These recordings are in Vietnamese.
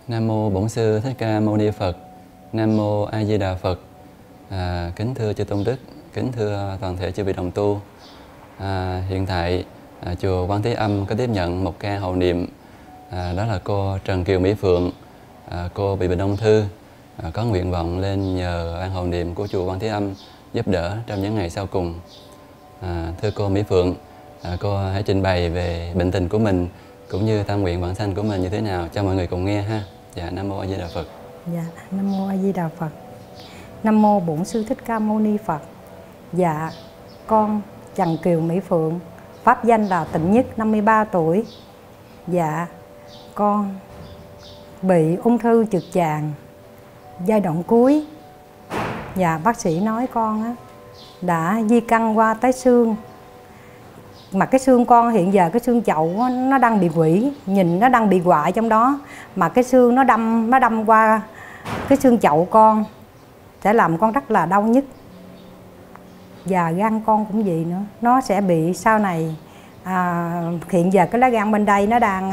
Nam mô Bổn Sư Thích Ca Mâu Ni Phật. Nam mô A Di Đà Phật. Kính thưa chư tôn đức, kính thưa toàn thể chư vị đồng tu. Hiện tại chùa Quán Thế Âm có tiếp nhận một ca hậu niệm, đó là cô Trần Kiều Mỹ Phượng. Cô bị bệnh ung thư, có nguyện vọng lên nhờ ban hậu niệm của chùa Quán Thế Âm giúp đỡ trong những ngày sau cùng. Thưa cô Mỹ Phượng, cô hãy trình bày về bệnh tình của mình cũng như tâm nguyện vãng sanh của mình như thế nào cho mọi người cùng nghe ha. Dạ, Nam mô A Di Đà Phật. Dạ, Nam mô A Di Đà Phật. Nam mô Bổn Sư Thích Ca Mâu Ni Phật. Dạ, con Trần Kiều Mỹ Phượng, pháp danh là Tịnh Nhất, 53 tuổi. Dạ, con bị ung thư trực tràng giai đoạn cuối. Dạ, bác sĩ nói con đã di căn qua tới xương. Mà cái xương con hiện giờ cái xương chậu nó đang bị quỷ, nhìn nó đang bị hoại trong đó, mà cái xương nó đâm qua cái xương chậu con sẽ làm con rất là đau nhức. Và gan con cũng vậy nữa, nó sẽ bị sau này hiện giờ cái lá gan bên đây nó đang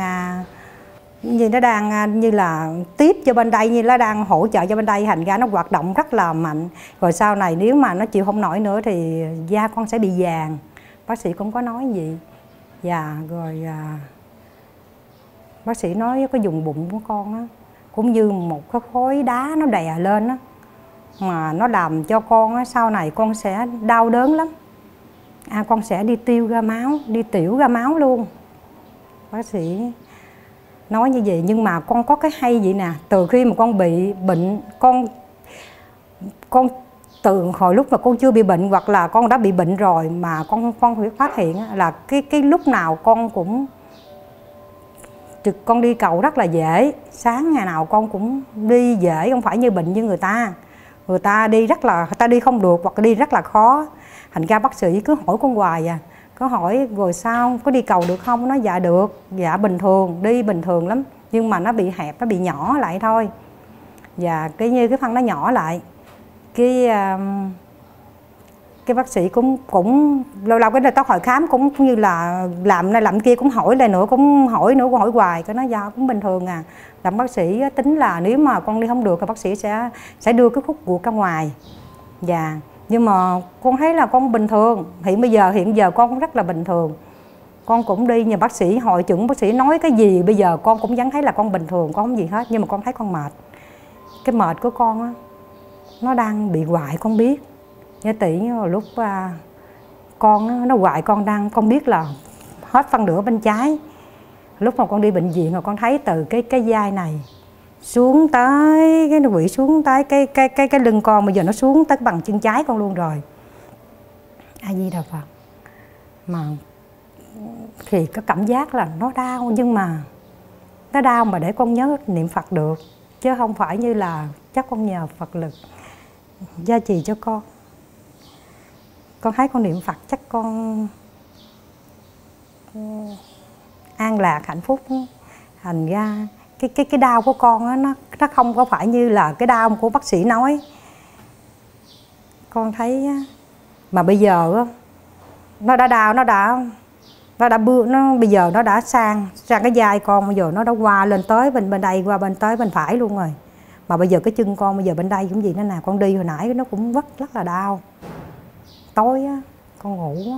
như là tiếp cho bên đây, như nó đang hỗ trợ cho bên đây, thành ra nó hoạt động rất là mạnh. Rồi sau này nếu mà nó chịu không nổi nữa thì da con sẽ bị vàng. Bác sĩ cũng có nói gì. Dạ, rồi bác sĩ nói cái vùng bụng của con á, cũng như một cái khối đá nó đè lên á, mà nó làm cho con á, sau này con sẽ đau đớn lắm. Con sẽ đi tiêu ra máu, đi tiểu ra máu luôn. Bác sĩ nói như vậy. Nhưng mà con có cái hay vậy nè, từ khi mà con bị bệnh, con từ hồi lúc mà con chưa bị bệnh hoặc là con đã bị bệnh rồi mà con phải phát hiện là cái lúc nào con cũng con đi cầu rất là dễ. Sáng ngày nào con cũng đi dễ, không phải như bệnh như người ta đi rất là, người ta đi không được hoặc đi rất là khó. Thành ra bác sĩ cứ hỏi con hoài có hỏi rồi sao có đi cầu được không, nó dạ được, dạ bình thường, đi bình thường lắm, nhưng mà nó bị hẹp, nó bị nhỏ lại thôi. Và như cái phân nó nhỏ lại, cái bác sĩ cũng lâu lâu cái tới hỏi khám cũng như là làm này làm kia, cũng hỏi lại nữa, cũng hỏi hoài, cái nó dạ cũng bình thường à. Làm bác sĩ tính là nếu mà con đi không được thì bác sĩ sẽ đưa cái khúc ruột ra ngoài. Dạ, nhưng mà con thấy là con bình thường, hiện giờ con cũng rất là bình thường. Con cũng đi nhờ bác sĩ, hội chẩn bác sĩ nói cái gì bây giờ con cũng vẫn thấy là con bình thường, con không gì hết. Nhưng mà con thấy con mệt. Cái mệt của con á, nó đang bị hoại con biết. Như tỷ lúc con nó hoại, con biết là hết phân nửa bên trái. Lúc mà con đi bệnh viện rồi con thấy từ cái vai này xuống tới cái quỷ, xuống tới cái lưng con, bây giờ nó xuống tới bằng chân trái con luôn rồi. A Di Đà Phật. Mà thì có cảm giác là nó đau, nhưng mà nó đau mà để con nhớ niệm Phật được, chứ không phải như là chắc con nhờ Phật lực gia trì cho con. Con thấy con niệm Phật chắc con an lạc hạnh phúc. Thành ra cái đau của con á, nó không có phải như là cái đau của bác sĩ nói. Con thấy mà bây giờ nó đã đau, bây giờ nó đã sang cái vai con, bây giờ nó đã qua lên tới bên đây, qua bên tới bên phải luôn rồi. Mà bây giờ cái chân con bây giờ bên đây cũng gì nữa nè, con đi hồi nãy nó cũng rất là đau. Tối á, con ngủ á,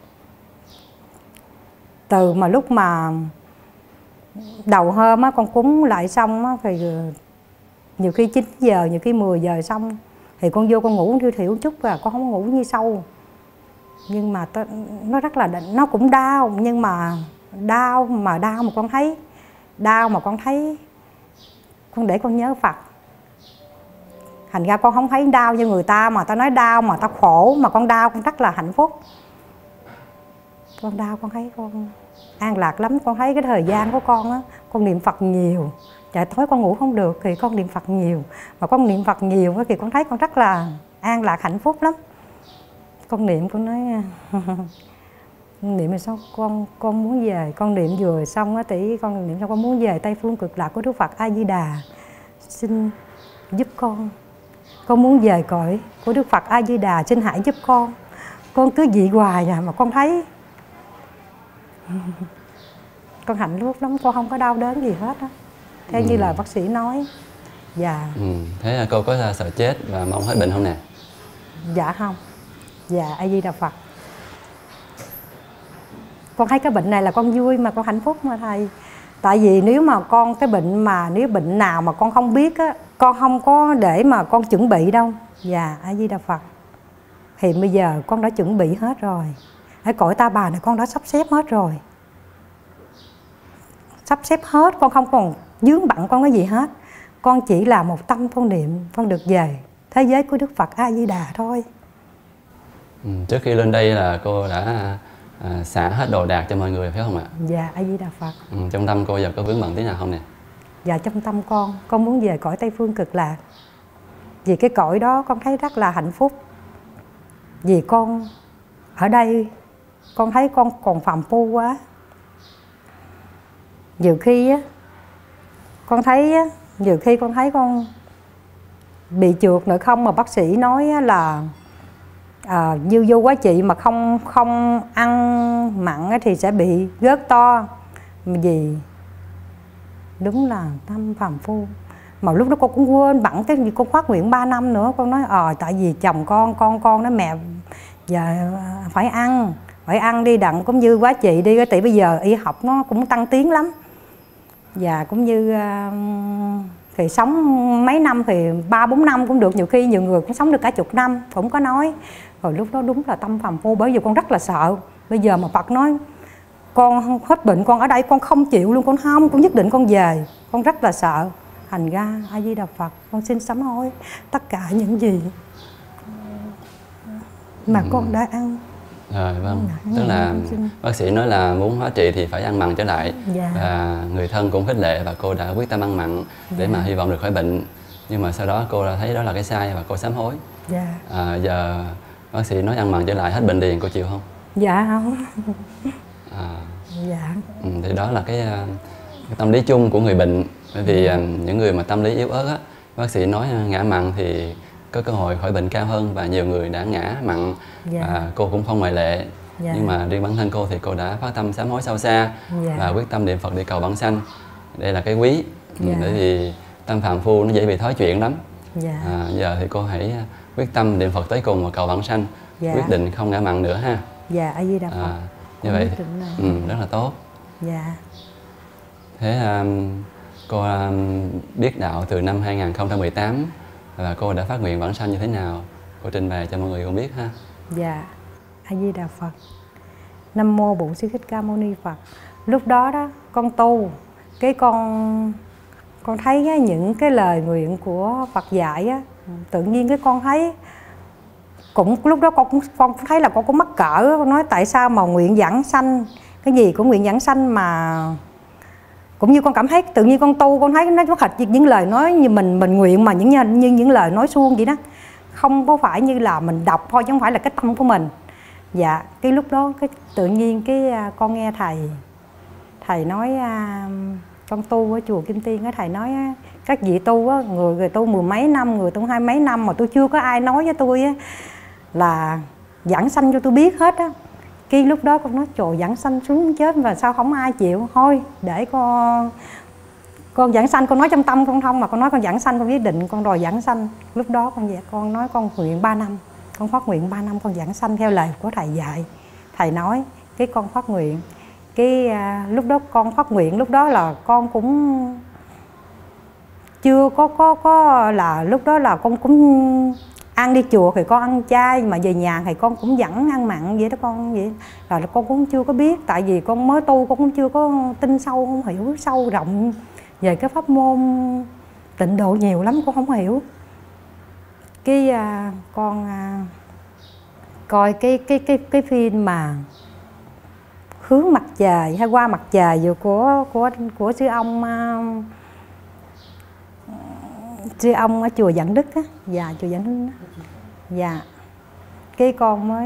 từ mà lúc mà đầu hôm á con cúng lại xong á, thì nhiều khi 9 giờ, nhiều khi 10 giờ xong thì con vô con ngủ thiểu chút, và con không ngủ như sâu. Nhưng mà nó rất là, nó cũng đau, nhưng mà đau mà con thấy con để con nhớ Phật. Thành ra con không thấy đau như người ta, mà ta nói đau mà ta khổ, mà con đau con rất là hạnh phúc. Con đau con thấy con an lạc lắm. Con thấy cái thời gian của con á, con niệm Phật nhiều. Trời tối con ngủ không được thì con niệm Phật nhiều. Mà con niệm Phật nhiều thì con thấy con rất là an lạc hạnh phúc lắm. Con niệm, con nói niệm rồi sao con muốn về, con niệm vừa xong á tỷ, con niệm xong con muốn về Tây Phương Cực Lạc của Đức Phật A Di Đà, xin giúp con muốn về cõi của Đức Phật A Di Đà, xin hãy giúp con cứ dị hoài mà con thấy con hạnh phúc lắm, con không có đau đớn gì hết á. theo như lời bác sĩ nói. Dạ. Thế cô có sợ chết và mong hết bệnh không nè? Dạ không. Dạ, A Di Đà Phật. Con thấy cái bệnh này là con vui mà con hạnh phúc mà thầy. Tại vì nếu mà con cái bệnh mà nếu bệnh nào mà con không biết á, con không có để mà con chuẩn bị đâu. Dạ, A Di Đà Phật. Thì bây giờ con đã chuẩn bị hết rồi. Ở cõi Ta Bà này con đã sắp xếp hết rồi. Sắp xếp hết, con không còn vướng bận con cái gì hết. Con chỉ là một tâm con niệm, con được về thế giới của Đức Phật A Di Đà thôi. Trước khi lên đây là cô đã xả hết đồ đạc cho mọi người phải không ạ? Dạ, A Di Đà Phật. Trong tâm cô giờ có vướng bận tí nào không nè? Dạ, trong tâm con muốn về cõi Tây Phương Cực Lạc. Vì cái cõi đó con thấy rất là hạnh phúc. Vì con ở đây con thấy con còn phàm phu quá. Nhiều khi á con thấy con bị trượt nữa không, mà bác sĩ nói là như vô quá trị mà không ăn mặn thì sẽ bị gớt to. Vì đúng là tâm phàm phu. Mà lúc đó con cũng quên bẵng cái gì, con phát nguyện 3 năm nữa. Con nói tại vì chồng con nói mẹ giờ phải ăn đi đặng cũng như quá trị đi. Tại bây giờ y học nó cũng tăng tiến lắm. Và cũng như thì sống mấy năm thì 3-4 năm cũng được. Nhiều khi nhiều người cũng sống được cả chục năm cũng có nói. Rồi lúc đó đúng là tâm phàm phu. Bởi vì con rất là sợ. Bây giờ mà Phật nói con hết bệnh, con ở đây con không chịu luôn. Con nhất định con về. Con rất là sợ. Thành ra A Di Đà Phật, con xin sám hối tất cả những gì mà con đã ăn. Rồi vâng, tức là bác sĩ nói là muốn hóa trị thì phải ăn mặn trở lại. Dạ. Và người thân cũng khích lệ và cô đã quyết tâm ăn mặn để mà hy vọng được khỏi bệnh. Nhưng mà sau đó cô đã thấy đó là cái sai và cô sám hối. Dạ. Giờ bác sĩ nói ăn mặn trở lại hết bệnh liền, cô chịu không? Dạ không. Dạ. Thì đó là cái tâm lý chung của người bệnh. Bởi vì những người mà tâm lý yếu ớt á, bác sĩ nói ngã mặn thì có cơ hội khỏi bệnh cao hơn, và nhiều người đã ngã mặn. Và cô cũng không ngoại lệ. Nhưng mà riêng bản thân cô thì cô đã phát tâm sám hối sâu xa và quyết tâm niệm Phật để cầu vãng sanh. Đây là cái quý. Bởi vì tâm phàm phu nó dễ bị thói chuyện lắm. Giờ thì cô hãy quyết tâm niệm Phật tới cùng và cầu vãng sanh. Quyết định không ngã mặn nữa ha. Dạ, A Di Đà Phật. Như vậy rất là tốt. Dạ. Thế cô biết đạo từ năm 2018 và cô đã phát nguyện vãng sanh như thế nào? Cô trình bày cho mọi người cùng biết ha. Dạ, A Di Đà Phật. Nam mô Bổn Sư Thích Ca Mâu Ni Phật. Lúc đó con tu, cái con thấy những cái lời nguyện của Phật dạy á, tự nhiên cái con thấy cũng lúc đó con thấy là con cũng mắc cỡ. Con nói tại sao mà nguyện vãng sanh, cái gì cũng nguyện vãng sanh mà cũng như con cảm thấy tự nhiên con tu, con thấy nó hệt những lời nói như mình nguyện mà như những lời nói suông vậy đó, không có phải như là mình đọc thôi chứ không phải là cái tâm của mình. Dạ, cái lúc đó cái tự nhiên cái con nghe thầy nói con tu ở chùa Kim Tiên á, thầy nói các vị tu á, người tu 10 mấy năm, người tu 20 mấy năm mà tôi chưa có ai nói với tôi á là vãng sanh cho tôi biết hết á. Cái lúc đó con nói trời, vãng sanh xuống chết và sao không ai chịu, thôi để con vãng sanh. Con nói trong tâm con không mà con nói con vãng sanh, con quyết định con đòi vãng sanh. Lúc đó con nói con nguyện 3 năm, con phát nguyện 3 năm con vãng sanh theo lời của thầy dạy. Thầy nói cái con phát nguyện, cái lúc đó con phát nguyện, lúc đó là con cũng chưa có là lúc đó là con cũng ăn đi chùa thì con ăn chay, mà về nhà thì con cũng vẫn ăn mặn vậy đó con. Vậy là con cũng chưa có biết, tại vì con mới tu, con cũng chưa có tin sâu, không hiểu sâu rộng về cái pháp môn tịnh độ nhiều lắm, con không hiểu. Cái con coi cái phim mà Hướng Mặt Trời hay Qua Mặt Trời vừa của sư ông ở chùa Vạn Đức á. Dạ, chùa Vạn Đức á. Dạ, cái con mới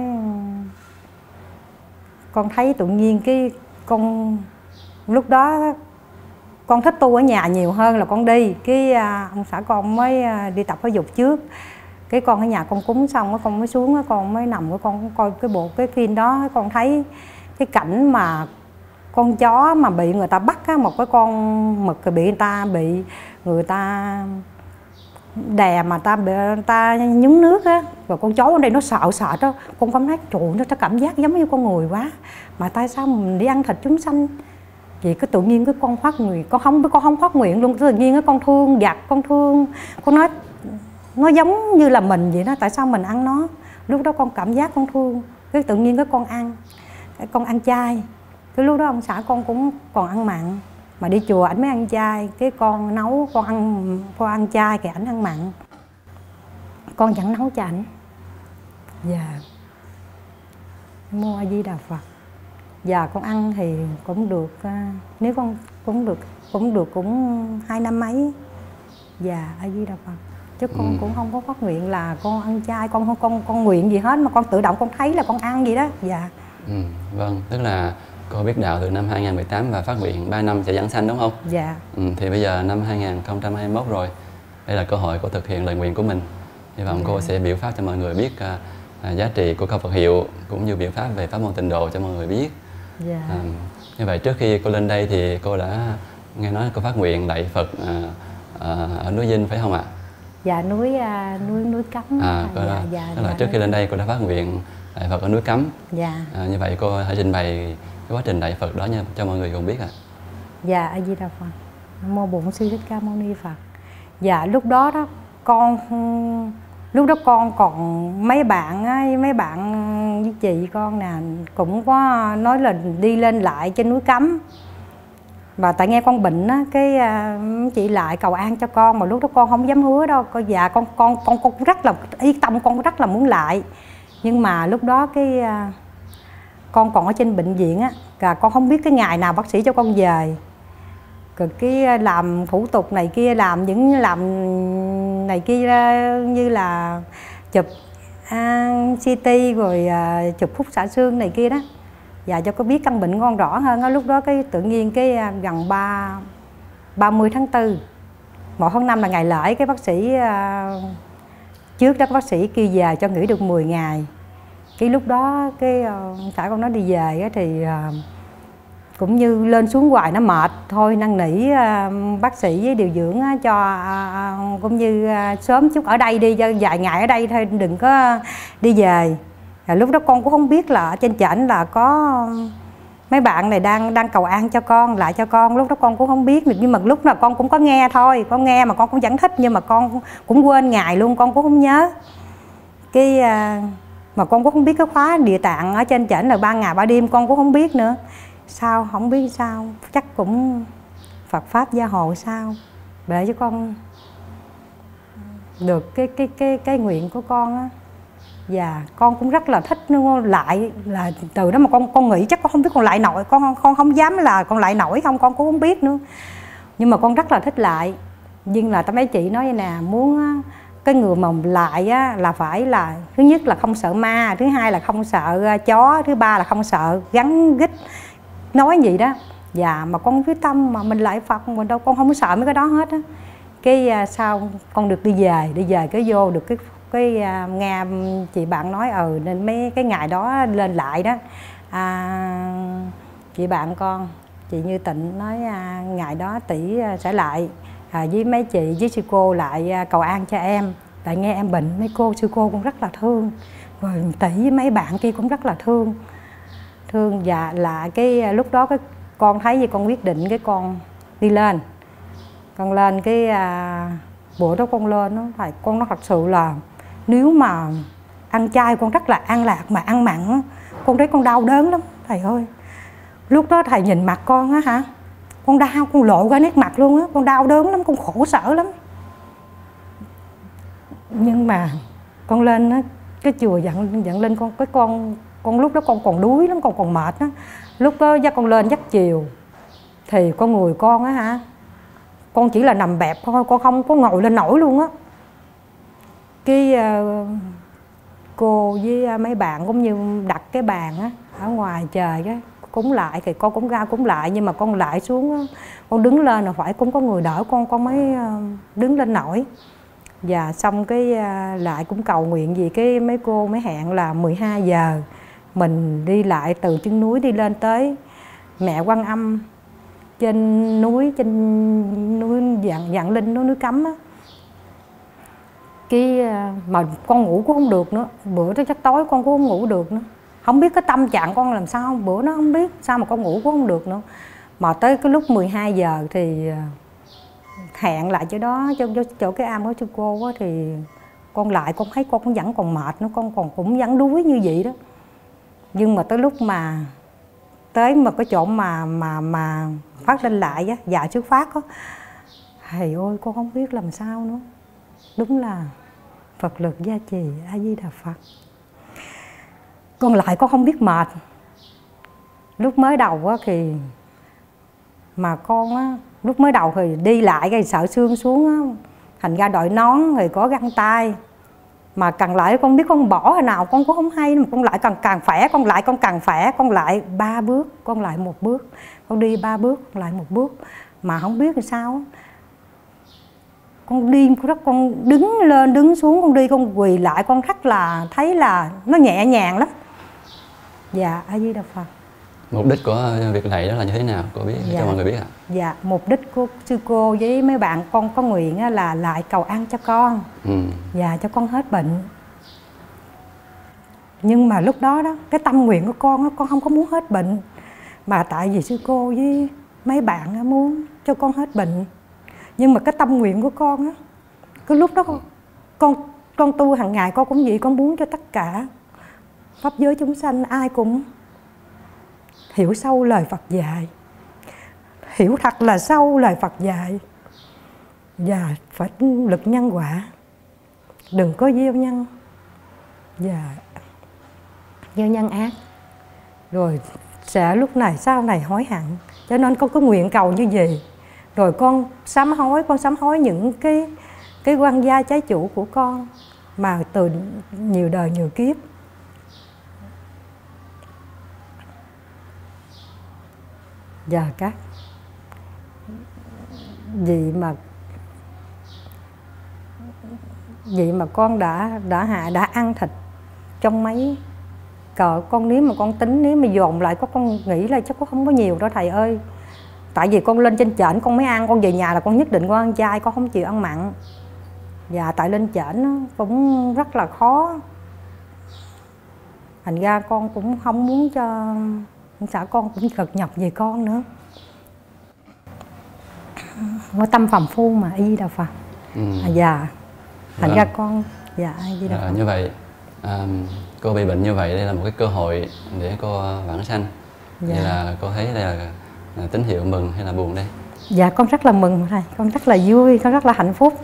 con thấy tự nhiên cái con lúc đó con thích tu ở nhà nhiều hơn là con đi. Cái ông xã con mới đi tập thể dục trước, cái con ở nhà con cúng xong con mới xuống, con mới nằm, con coi cái phim đó, con thấy cái cảnh mà con chó mà bị người ta bắt á, một cái con mực bị người ta đè mà người ta nhúng nước á, và con chó ở đây nó sợ đó, con cảm thấy trời, nó cảm giác giống như con người quá, mà tại sao mình đi ăn thịt chúng sanh? Vì cái tự nhiên cái con phát nguyện, con không phát nguyện luôn, tự nhiên cái con thương giặc, con thương, con nói nó giống như là mình vậy đó, tại sao mình ăn nó? Lúc đó con cảm giác con thương, cái tự nhiên cái con ăn chay, cái lúc đó ông xã con cũng còn ăn mặn, mà đi chùa ảnh mới ăn chay, cái con nấu con ăn chay thì ảnh ăn mặn, con chẳng nấu cho ảnh. Dạ, Mô A Di Đà Phật. Dạ, con ăn thì cũng được, nếu con cũng được cũng 2 năm mấy. Dạ, A Di Đà Phật. Chứ con cũng không có phát nguyện là con ăn chay, con nguyện gì hết, mà con tự động con thấy là con ăn gì đó. Dạ. Vâng, tức là cô biết đạo từ năm 2018 và phát nguyện 3 năm sẽ giảng sanh đúng không? Dạ. Thì bây giờ năm 2021 rồi, đây là cơ hội cô thực hiện lời nguyện của mình. Hy vọng cô sẽ biểu pháp cho mọi người biết giá trị của câu Phật hiệu, cũng như biểu pháp về pháp môn tịnh độ cho mọi người biết. Dạ. Như vậy trước khi cô lên đây thì cô đã nghe nói cô phát nguyện lạy Phật ở núi Dinh phải không ạ? Dạ, núi Cấm. Dạ, tức là trước khi lên đây cô đã phát nguyện lạy Phật ở núi Cấm. Dạ. Như vậy cô hãy trình bày cái quá trình lạy Phật đó cho mọi người cùng biết ạ. Dạ, A Di Đà Phật. Nam mô Bổn Sư Thích Ca Mâu Ni Phật. Dạ, lúc đó con còn mấy bạn với chị con nè cũng có nói là đi lên lại trên núi Cấm. Và tại nghe con bệnh á, cái chị lại cầu an cho con, mà lúc đó con không dám hứa đâu. Dạ, con cũng rất là yên tâm, con rất là muốn lại. Nhưng mà lúc đó cái con còn ở trên bệnh viện á, và con không biết cái ngày nào bác sĩ cho con về. Rồi cái làm thủ tục này kia, làm này kia như là chụp CT rồi chụp phúc xạ xương này kia đó. Dạ, cho có biết căn bệnh con rõ hơn á. Lúc đó cái tự nhiên cái gần 30 tháng 4, 1 tháng 5 là ngày lễ, cái bác sĩ trước đó bác sĩ kêu về cho nghỉ được 10 ngày. Cái lúc đó cái xã con nói đi về á, thì cũng như lên xuống hoài nó mệt thôi, năn nỉ bác sĩ với điều dưỡng cho cũng như sớm chút ở đây đi, cho vài ngày ở đây thôi, đừng có đi về. Lúc đó con cũng không biết là ở trên trển là có mấy bạn này đang cầu an cho con, lại cho con. Lúc đó con cũng không biết được, nhưng mà lúc nào con cũng có nghe thôi, con nghe mà con cũng chẳng thích, nhưng mà con cũng quên ngày luôn, con cũng không nhớ. Cái mà con cũng không biết cái khóa địa tạng ở trên trển là 3 ngày 3 đêm, con cũng không biết nữa. Sao không biết sao, chắc cũng Phật pháp gia hộ sao để cho con được cái nguyện của con á. Và con cũng rất là thích lại, là từ đó mà con nghĩ chắc con không biết con lại nổi, con không dám là con lại nổi không, con cũng không biết nữa. Nhưng mà con rất là thích lại. Nhưng là mấy chị nói vậy nè, muốn cái người mà lại á, là phải là thứ nhất là không sợ ma, thứ hai là không sợ chó, thứ ba là không sợ gắn gích nói gì đó. Dạ, mà con quyết tâm mà mình lại Phật, mình đâu, con không có sợ mấy cái đó hết á. Cái sau con được đi về cái vô được cái nghe chị bạn nói nên mấy cái ngày đó lên lại đó, chị bạn con chị Như Tịnh nói ngày đó tỷ sẽ lại với mấy chị với sư cô lại cầu an cho em, tại nghe em bệnh, mấy sư cô cũng rất là thương, rồi tỷ với mấy bạn kia cũng rất là thương. Và là cái lúc đó cái con thấy gì con quyết định cái con đi lên. Con lên cái bữa đó con lên nó thầy, con nó thật sự là nếu mà ăn chay con rất là an lạc, mà ăn mặn con thấy con đau đớn lắm thầy ơi. Lúc đó thầy nhìn mặt con á hả, con đau, con lộ ra nét mặt luôn á, con đau đớn lắm, con khổ sở lắm. Nhưng mà con lên á, cái chùa dặn lên con lúc đó con còn đuối lắm, con còn mệt á. Lúc đó dắt con lên dắt chiều thì con người con á hả, con chỉ là nằm bẹp thôi, con không có ngồi lên nổi luôn á. Cái cô với mấy bạn cũng như đặt cái bàn á ở ngoài trời á, cúng lại thì con cũng ra cúng lại, nhưng mà con lại xuống á, con đứng lên là phải cũng có người đỡ con mới đứng lên nổi. Và xong cái lại cũng cầu nguyện gì, cái mấy cô mới hẹn là 12 giờ mình đi lại từ chân núi đi lên tới mẹ Quan Âm trên núi Vạn Linh, núi Cấm á. Mà con ngủ cũng không được nữa, bữa đó chắc tối con cũng không ngủ được nữa, không biết cái tâm trạng con làm sao, bữa nó không biết sao mà con ngủ cũng không được nữa. Mà tới cái lúc 12 giờ thì hẹn lại chỗ đó, chỗ cái am của sư cô á, thì con lại con thấy con cũng vẫn còn mệt nữa, con cũng vẫn đuối như vậy đó. Nhưng mà tới lúc mà tới một cái chỗ mà phát lên lại á, dạ xuất phát á, thầy ơi con không biết làm sao nữa. Đúng là Phật lực gia trì, A Di Đà Phật. Con lại con không biết mệt. Lúc mới đầu á thì mà con á, lúc mới đầu thì đi lại cái sợ xương xuống á, thành ra đội nón thì có găng tay. Mà càng lại con biết con bỏ hồi nào con cũng không hay, mà con lại càng khỏe, con lại con càng khỏe, con lại 3 bước, con lại 1 bước, con đi 3 bước, con lại 1 bước, mà không biết làm sao. Con đi con đứng lên đứng xuống, con đi con quỳ lại, con rất là thấy là nó nhẹ nhàng lắm. Dạ, A Di Đà Phật. Mục đích của việc này đó là như thế nào cô biết, dạ, cho mọi người biết ạ? Dạ, mục đích của sư cô với mấy bạn con có nguyện là lại cầu an cho con. Dạ, cho con hết bệnh. Nhưng mà lúc đó đó, cái tâm nguyện của con không có muốn hết bệnh, mà tại vì sư cô với mấy bạn muốn cho con hết bệnh. Nhưng mà cái tâm nguyện của con á, cái lúc đó con tu hàng ngày con cũng vậy, con muốn cho tất cả pháp giới chúng sanh ai cũng hiểu sâu lời Phật dạy, hiểu thật là sâu lời Phật dạy, và phải lực nhân quả, đừng có gieo nhân và gieo nhân ác, rồi sẽ lúc này sau này hối hận. Cho nên con có nguyện cầu như vậy, rồi con sám hối những cái quan gia trái chủ của con mà từ nhiều đời nhiều kiếp. Và các vì mà con đã ăn thịt trong mấy cỡ con, nếu mà con tính, nếu mà dồn lại con nghĩ là chắc cũng không có nhiều đâu thầy ơi. Tại vì con lên trên trển con mới ăn, con về nhà là con nhất định con ăn chay, con không chịu ăn mặn. Và tại lên trển nó cũng rất là khó, thành ra con cũng không muốn cho xã con cũng cực nhọc về con nữa. Có tâm phàm phu mà, A Di Đà Phật. Dạ, thành ra con dạ A Di Đà Phật. Như vậy cô bị bệnh như vậy, đây là một cái cơ hội để cô vãng sanh. Vậy là cô thấy đây là tín hiệu mừng hay là buồn đây? Dạ con rất là mừng thầy, con rất là vui, con rất là hạnh phúc.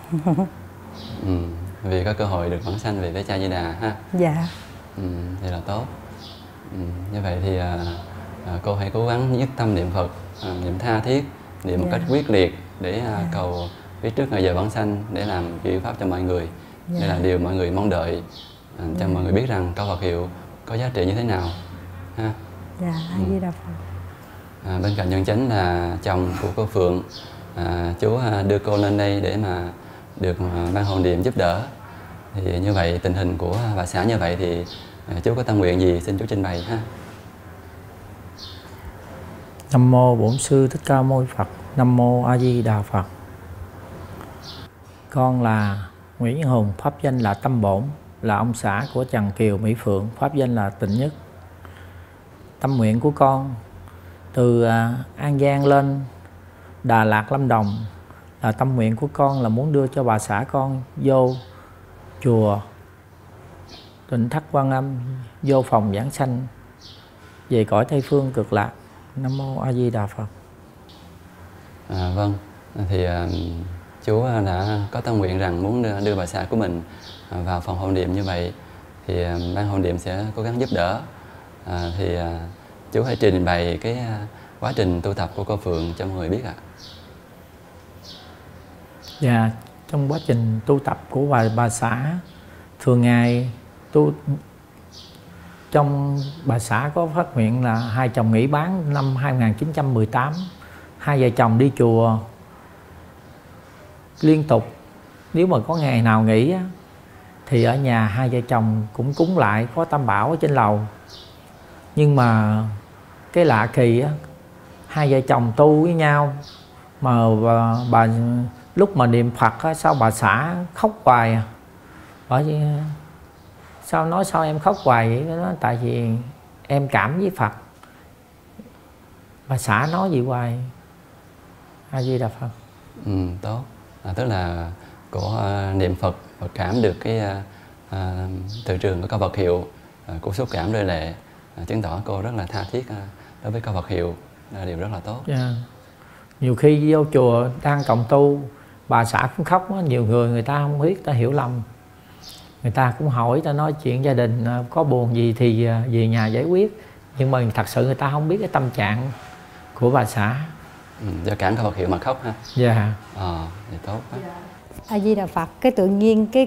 Vì có cơ hội được vãng sanh về với Cha Di Đà ha. Dạ. Vậy là tốt. Như vậy thì cô hãy cố gắng nhất tâm niệm Phật, niệm tha thiết, niệm một cách quyết liệt để cầu biết trước ngày giờ vãng sanh, để làm chư pháp cho mọi người. Đây là điều mọi người mong đợi, cho mọi người biết rằng câu Phật hiệu có giá trị như thế nào ha. Dạ, A Di Đà Phật. Bên cạnh nhân chánh là chồng của cô Phượng, chú đưa cô lên đây để mà được ban hộ niệm giúp đỡ. Thì như vậy tình hình của bà xã như vậy thì chú có tâm nguyện gì xin chú trình bày ha. Nam mô Bổn Sư Thích Ca Mâu Ni Phật. Nam mô A Di Đà Phật. Con là Nguyễn Văn Hùng, pháp danh là Tâm Bổn, là ông xã của Trần Kiều Mỹ Phượng, pháp danh là Tịnh Nhất. Tâm nguyện của con từ An Giang lên Đà Lạt, Lâm Đồng là tâm nguyện của con là muốn đưa cho bà xã con vô chùa Tịnh Thất Quan Âm, vô phòng giảng sanh về cõi Tây Phương Cực Lạc. Nam mô A Di Đà Phật. Vâng, thì chú đã có tâm nguyện rằng muốn đưa bà xã của mình vào phòng hộ niệm như vậy, thì ban hộ niệm sẽ cố gắng giúp đỡ. Thì chú hãy trình bày cái quá trình tu tập của cô Phượng cho mọi người biết ạ. Dạ, trong quá trình tu tập của bà xã, thường ngày trong bà xã có phát nguyện là hai chồng nghỉ bán năm 1918. Hai vợ chồng đi chùa liên tục. Nếu mà có ngày nào nghỉ thì ở nhà hai vợ chồng cũng cúng lại, có tam bảo ở trên lầu. Nhưng mà cái lạ kỳ á, hai vợ chồng tu với nhau mà bà lúc mà niệm Phật á, sao bà xã khóc hoài à? Bởi vì sao nói sao em khóc hoài vậy? Nó nói tại vì em cảm với Phật. Bà xã nói gì hoài? A Di Đà Phật. Tốt. Tức là cổ niệm Phật và cảm được cái từ trường của câu Phật hiệu, cô xúc cảm rơi lệ, chứng tỏ cô rất là tha thiết đối với câu Phật hiệu, là điều rất là tốt. Nhiều khi vô chùa đang cộng tu, bà xã cũng khóc đó. Nhiều người ta không biết, ta hiểu lầm, người ta cũng hỏi, ta nói chuyện gia đình có buồn gì thì về nhà giải quyết, nhưng mà thật sự người ta không biết cái tâm trạng của bà xã. Do cảm câu Phật hiệu mà khóc ha. Dạ. Thì tốt quá. A Di Đà Phật. Cái tự nhiên cái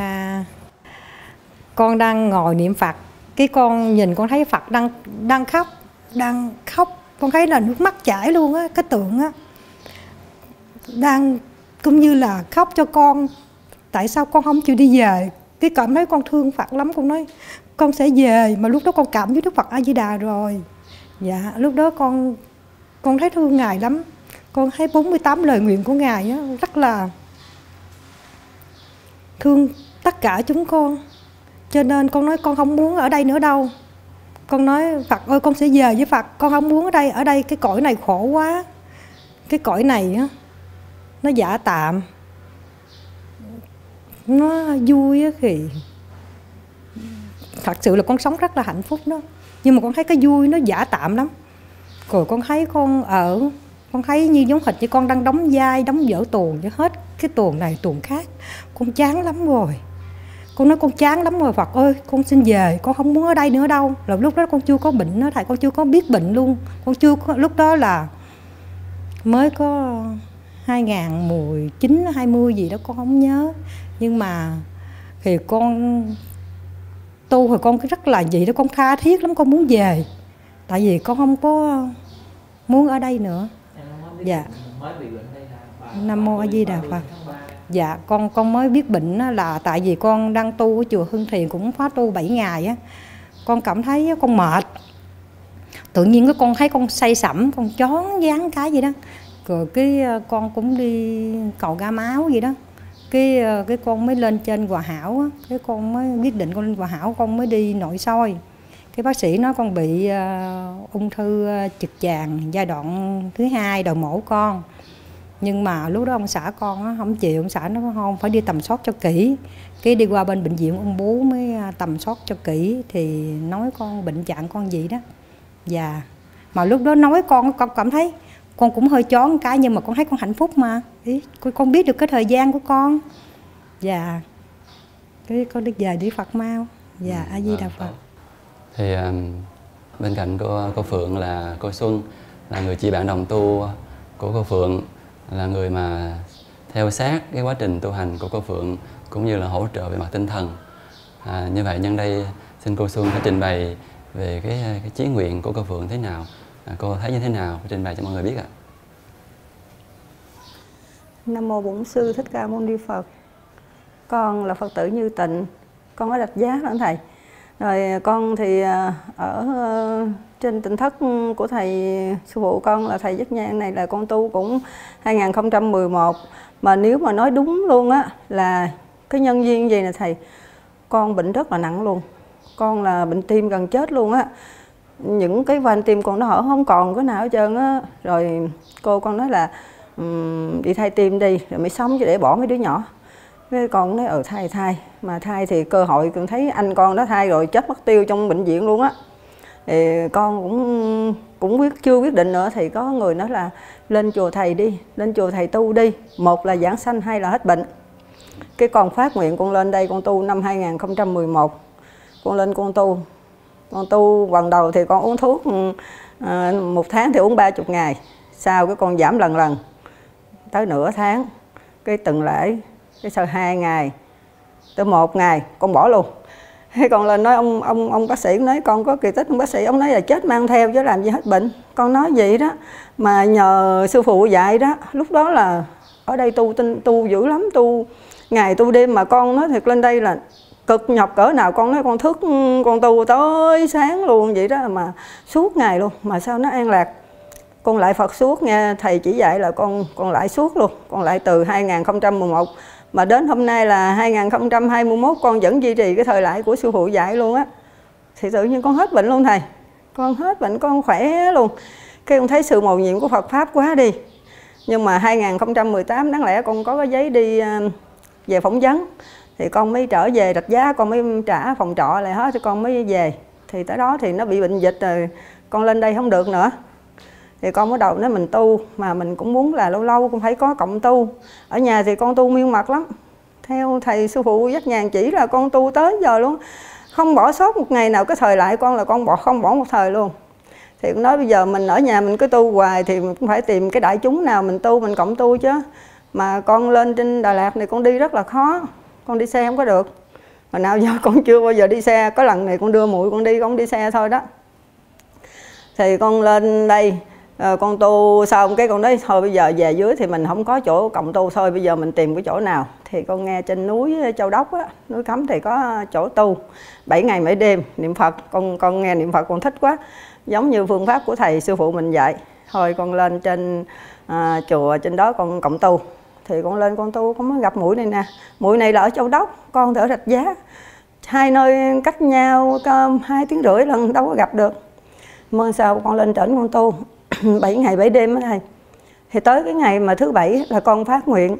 con đang ngồi niệm Phật, cái con nhìn con thấy Phật đang khóc, con thấy là nước mắt chảy luôn á, cái tượng á đang cũng như là khóc cho con. Tại sao con không chịu đi về? Cái cảm thấy con thương Phật lắm, con nói con sẽ về, mà lúc đó con cảm với Đức Phật A Di Đà rồi. Dạ, lúc đó con thấy thương Ngài lắm. Con thấy 48 lời nguyện của Ngài á, rất là thương tất cả chúng con. Cho nên con nói con không muốn ở đây nữa đâu. Con nói Phật ơi, con sẽ về với Phật, con không muốn ở đây cái cõi này khổ quá. Cái cõi này á, nó giả tạm, nó vui á, thì thật sự là con sống rất là hạnh phúc đó. Nhưng mà con thấy cái vui nó giả tạm lắm. Rồi con thấy con thấy như giống hệt như con đang đóng vai, đóng vở tuồng cho hết cái tuồng này tuồng khác. Con chán lắm rồi. Con nói con chán lắm rồi, Phật ơi, con xin về, con không muốn ở đây nữa đâu. Là lúc đó con chưa có bệnh đó thầy, con chưa có biết bệnh luôn. Con chưa có, lúc đó là mới có 2019, 20 gì đó con không nhớ. Nhưng mà thì con tu thì con rất là vậy đó, con tha thiết lắm, con muốn về. Tại vì con không có muốn ở đây nữa. Dạ. Nam Mô A Di Đà Phật. Dạ, con mới biết bệnh là tại vì con đang tu ở chùa Hưng Thiền, cũng khóa tu 7 ngày á. Con cảm thấy con mệt. Tự nhiên con thấy con say sẩm, con chón váng cái gì đó. Rồi cái con cũng đi cầu ga máu gì đó. Cái con mới lên trên Hòa Hảo á, cái con mới quyết định con lên Hòa Hảo, con mới đi nội soi. Cái bác sĩ nói con bị ung thư trực tràng giai đoạn thứ 2, đầu mổ con. Nhưng mà lúc đó ông xã con á, không chịu, ông xã nó không phải đi tầm soát cho kỹ. Cái đi qua bên bệnh viện ung bướu mới tầm soát cho kỹ thì nói con bệnh trạng con gì đó. Dạ. Mà lúc đó nói con cảm thấy con cũng hơi chón cái, nhưng mà con thấy con hạnh phúc mà. Ý, con biết được cái thời gian của con. Dạ. Cái con đi về đi Phật mau. Dạ, A Di Đà Phật. Thì bên cạnh cô Phượng là cô Xuân, là người chị bạn đồng tu của cô Phượng, là người mà theo sát cái quá trình tu hành của cô Phượng, cũng như là hỗ trợ về mặt tinh thần. Như vậy nhân đây xin cô Xuân hãy trình bày về cái chí nguyện của cô Phượng thế nào, cô thấy như thế nào, trình bày cho mọi người biết ạ. Nam Mô Bổn Sư Thích Ca Mâu Ni Phật. Con là Phật tử Như Tịnh, con ở Rạch Giá đó thầy. Rồi con thì ở trên tỉnh thất của thầy sư phụ con là thầy Giác Nhang này là con tu cũng 2011. Mà nếu mà nói đúng luôn á là cái nhân duyên gì nè thầy, con bệnh rất là nặng luôn. Con là bệnh tim gần chết luôn á. Những cái van tim con nó hở không còn cái nào hết trơn á. Rồi cô con nói là đi thay tim đi rồi mới sống, chứ để bỏ mấy đứa nhỏ. Cái con nói thai mà thai thì cơ hội con thấy anh con đó thai rồi chết mất tiêu trong bệnh viện luôn á. Thì con cũng chưa quyết định nữa, thì có người nói là lên chùa thầy đi, lên chùa thầy tu đi, một là giảng sanh, hai là hết bệnh. Cái con phát nguyện con lên đây con tu năm 2011. Con lên con tu lần đầu thì con uống thuốc 1 tháng thì uống 30 ngày. Sau cái con giảm lần tới nửa tháng, cái tuần lễ, cái sau 2 ngày, tới 1 ngày con bỏ luôn. Thế còn lên nói ông bác sĩ nói con có kỳ tích, ông bác sĩ ông nói là chết mang theo chứ làm gì hết bệnh. Con nói vậy đó, mà nhờ sư phụ dạy đó, lúc đó là ở đây tu dữ lắm, tu ngày tu đêm, mà con nói thiệt lên đây là cực nhọc cỡ nào con nói con thức con tu tới sáng luôn vậy đó, mà suốt ngày luôn mà sao nó an lạc. Con lại Phật suốt, nghe thầy chỉ dạy là con lại suốt luôn, con lại từ 2011 mà đến hôm nay là 2021 con vẫn duy trì cái thời lại của sư phụ dạy luôn á. Thì tự nhiên con hết bệnh luôn thầy, con hết bệnh, con khỏe luôn. Cái con thấy sự mầu nhiệm của Phật Pháp quá đi. Nhưng mà 2018 đáng lẽ con có cái giấy đi về phỏng vấn, thì con mới trở về Rạch Giá, con mới trả phòng trọ lại hết, thì con mới về. Thì tới đó thì nó bị bệnh dịch rồi, con lên đây không được nữa. Thì con bắt đầu nói mình tu, mà mình cũng muốn là lâu lâu cũng phải có cộng tu. Ở nhà thì con tu miên mật lắm, theo thầy sư phụ Dắt Nhàn chỉ là con tu tới giờ luôn, không bỏ sót một ngày nào. Cái thời lại con là con không bỏ một thời luôn. Thì con nói bây giờ mình ở nhà mình cứ tu hoài thì mình cũng phải tìm cái đại chúng nào mình tu, mình cộng tu chứ. Mà con lên trên Đà Lạt này con đi rất là khó, con đi xe không có được. Mà nào giờ con chưa bao giờ đi xe, có lần này con đưa muội con đi xe thôi đó. Thì con lên đây con tu xong cái con nói thôi bây giờ về dưới thì mình không có chỗ cộng tu, thôi bây giờ mình tìm cái chỗ nào. Thì con nghe trên núi Châu Đốc á, núi Cấm thì có chỗ tu 7 ngày 7 đêm niệm Phật. Con nghe niệm Phật con thích quá, giống như phương pháp của thầy sư phụ mình dạy. Thôi con lên trên chùa trên đó con cộng tu. Thì con lên con tu con mới gặp muội này nè. Muội này là ở Châu Đốc, con thì ở Rạch Giá, hai nơi cách nhau 2 tiếng rưỡi lần, đâu có gặp được. Mơ sau con lên trển con tu 7 ngày 7 đêm ở đây. Thì tới cái ngày mà thứ 7 là con phát nguyện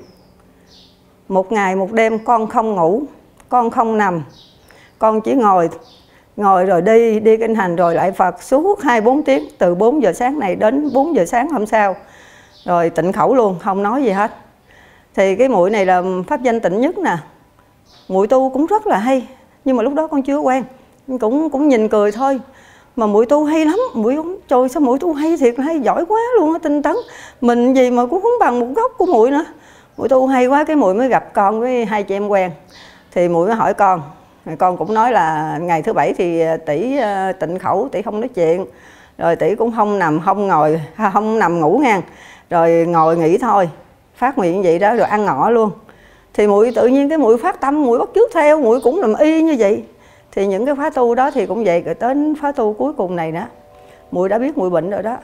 1 ngày 1 đêm con không ngủ, con không nằm, con chỉ ngồi rồi đi kinh hành rồi lại Phật suốt 24 tiếng, từ 4 giờ sáng này đến 4 giờ sáng hôm sau. Rồi tịnh khẩu luôn, không nói gì hết. Thì cái muội này là pháp danh Tịnh Nhất nè. Muội tu cũng rất là hay, nhưng mà lúc đó con chưa quen, cũng nhìn cười thôi. Mà muội tu hay lắm, muội trời sao muội tu hay thiệt, hay giỏi quá luôn á, tinh tấn. Mình gì mà cũng không bằng một góc của muội nữa. Muội tu hay quá, cái muội mới gặp con với 2 chị em quen. Thì muội mới hỏi con cũng nói là ngày thứ 7 thì tỷ tịnh khẩu, tỷ không nói chuyện, rồi tỷ cũng không nằm không ngồi, không nằm ngủ ngang, rồi ngồi nghỉ thôi, phát nguyện vậy đó, rồi ăn ngọ luôn. Thì muội tự nhiên cái muội phát tâm, muội bắt chước theo, muội cũng làm y như vậy. Thì những cái khóa tu đó thì cũng vậy, rồi đến khóa tu cuối cùng này đó, muội đã biết muội bệnh rồi đó,